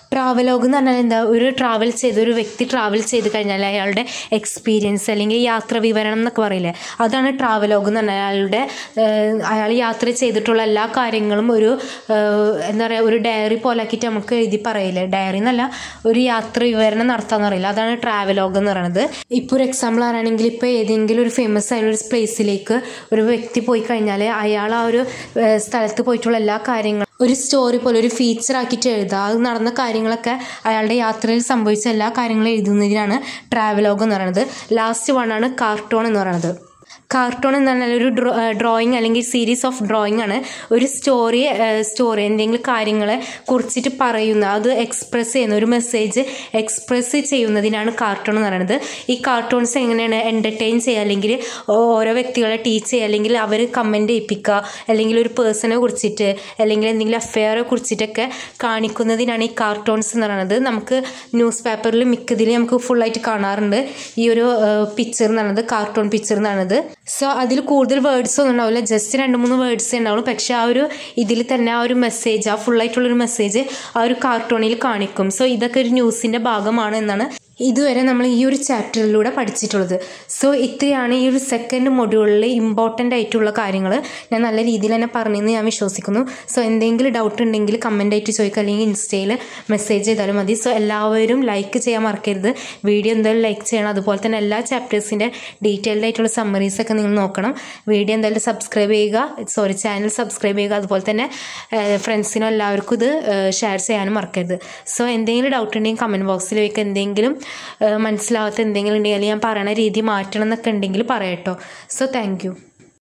ട്രാവലോഗ് എന്ന് പറഞ്ഞാൽ എന്താ, ഒരു ട്രാവൽ ചെയ്ത് ഒരു വ്യക്തി ട്രാവൽ ചെയ്ത് കഴിഞ്ഞാൽ അയാളുടെ എക്സ്പീരിയൻസ് അല്ലെങ്കിൽ യാത്ര വിവരണം എന്നൊക്കെ പറയില്ലേ, അതാണ് ട്രാവലോഗ് എന്ന് പറഞ്ഞാൽ. അയാളുടെ അയാൾ യാത്ര ചെയ്തിട്ടുള്ള എല്ലാ കാര്യങ്ങളും ഒരു എന്താ പറയുക ഒരു ഡയറി പോലെ ആക്കിയിട്ട് നമുക്ക് എഴുതി പറയില്ലേ, ഡയറി എന്നല്ല ഒരു യാത്ര വിവരണം നടത്താമെന്ന് പറയില്ല, അതാണ് ട്രാവലോഗ് എന്ന് പറയുന്നത്. ഇപ്പോൾ ഒരു എക്സാമ്പിൾ ആണെങ്കിൽ ഇപ്പോൾ ഏതെങ്കിലും ഒരു ഫേമസ് ആയ ഒരു പ്ലേസിലേക്ക് ഒരു വ്യക്തി പോയി കഴിഞ്ഞാൽ അയാൾ ആ ഒരു സ്ഥലത്ത് പോയിട്ടുള്ള എല്ലാ കാര്യങ്ങളും ഒരു സ്റ്റോറി പോലെ ഒരു ഫീച്ചർ ആക്കിയിട്ട് എഴുതുക. അത് നടന്ന കാര്യങ്ങളൊക്കെ അയാളുടെ യാത്രയിൽ സംഭവിച്ച എല്ലാ കാര്യങ്ങളും എഴുതുന്നതിനാണ് ട്രാവലോഗ് എന്ന് പറയുന്നത്. ലാസ്റ്റ് വൺ ആണ് കാർട്ടൂൺ എന്ന് പറയുന്നത്. കാർട്ടൂൺ എന്ന് പറഞ്ഞാൽ ഒരു ഡ്രോ ഡ്രോയിങ് അല്ലെങ്കിൽ സീരീസ് ഓഫ് ഡ്രോയിങ് ആണ്. ഒരു സ്റ്റോറി സ്റ്റോറി എന്തെങ്കിലും കാര്യങ്ങളെ കുറിച്ചിട്ട് പറയുന്ന, അത് എക്സ്പ്രസ് ചെയ്യുന്ന, ഒരു മെസ്സേജ് എക്സ്പ്രസ് ചെയ്യുന്നതിനാണ് കാർട്ടൂൺ എന്ന് പറയുന്നത്. ഈ കാർട്ടൂൺസ് എങ്ങനെയാണ് എൻ്റർടൈൻ ചെയ്യുക, അല്ലെങ്കിൽ ഓരോ വ്യക്തികളെ ടീച്ച് ചെയ്യുക, അല്ലെങ്കിൽ അവർ കമൻറ്റ് ചെയ്യിപ്പിക്കുക, അല്ലെങ്കിൽ ഒരു പേഴ്സണെ കുറിച്ചിട്ട് അല്ലെങ്കിൽ എന്തെങ്കിലും അഫെയറെ കുറിച്ചിട്ടൊക്കെ കാണിക്കുന്നതിനാണ് ഈ കാർട്ടൂൺസ് എന്ന് പറയുന്നത്. നമുക്ക് ന്യൂസ് പേപ്പറിൽ മിക്കതിൽ നമുക്ക് ഫുള്ളായിട്ട് കാണാറുണ്ട് ഈ ഒരു പിക്ചർ എന്ന് പറയുന്നത്, കാർട്ടൂൺ പിക്ചർ എന്ന് പറയുന്നത്. സോ അതിൽ കൂടുതൽ വേർഡ്സ് ഒന്നും ഉണ്ടാവില്ല, ജസ്റ്റ് രണ്ട് മൂന്ന് വേർഡ്സ് ഉണ്ടാവുള്ളൂ. പക്ഷെ ആ ഒരു ഇതിൽ തന്നെ ആ ഒരു മെസ്സേജ്, ആ ഫുള്ളായിട്ടുള്ളൊരു മെസ്സേജ് ആ ഒരു കാർട്ടൂണിൽ കാണിക്കും. സോ ഇതൊക്കെ ഒരു ന്യൂസിൻ്റെ ഭാഗമാണ് എന്നാണ് ഇതുവരെ നമ്മൾ ഈ ഒരു ചാപ്റ്ററിലൂടെ പഠിച്ചിട്ടുള്ളത്. സോ ഇത്രയാണ് ഈ ഒരു സെക്കൻഡ് മൊഡ്യൂളിൽ ഇമ്പോർട്ടൻ്റ് ആയിട്ടുള്ള കാര്യങ്ങൾ ഞാൻ നല്ല രീതിയിൽ തന്നെ പറഞ്ഞെന്ന് ഞാൻ വിശ്വസിക്കുന്നു. സോ എന്തെങ്കിലും ഡൗട്ട് ഉണ്ടെങ്കിൽ കമൻ്റ് ആയിട്ട് ചോദിക്കുക, അല്ലെങ്കിൽ ഇൻസ്റ്റയിൽ മെസ്സേജ് ചെയ്താലും മതി. സോ എല്ലാവരും ലൈക്ക് ചെയ്യാൻ മറക്കരുത്, വീഡിയോ എന്തായാലും ലൈക്ക് ചെയ്യണം. അതുപോലെ തന്നെ എല്ലാ ചാപ്റ്റേഴ്സിൻ്റെ ഡീറ്റെയിൽഡ് ആയിട്ടുള്ള സമ്മറീസൊക്കെ നിങ്ങൾ നോക്കണം. വീഡിയോ എന്തായാലും സബ്സ്ക്രൈബ് ചെയ്യുക, സോറി ചാനൽ സബ്സ്ക്രൈബ് ചെയ്യുക. അതുപോലെ തന്നെ ഫ്രണ്ട്സിനും എല്ലാവർക്കും ഇത് ഷെയർ ചെയ്യാനും മറക്കരുത്. സോ എന്തെങ്കിലും ഡൗട്ട് ഉണ്ടെങ്കിൽ കമൻറ്റ് ബോക്സിൽ വയ്ക്കുക. എന്തെങ്കിലും മനസ്സിലാവാത്ത എന്തെങ്കിലും ഉണ്ടെങ്കിൽ ഞാൻ പറയണ രീതി മാറ്റണം എന്നൊക്കെ ഉണ്ടെങ്കിൽ പറയാട്ടോ. So thank U.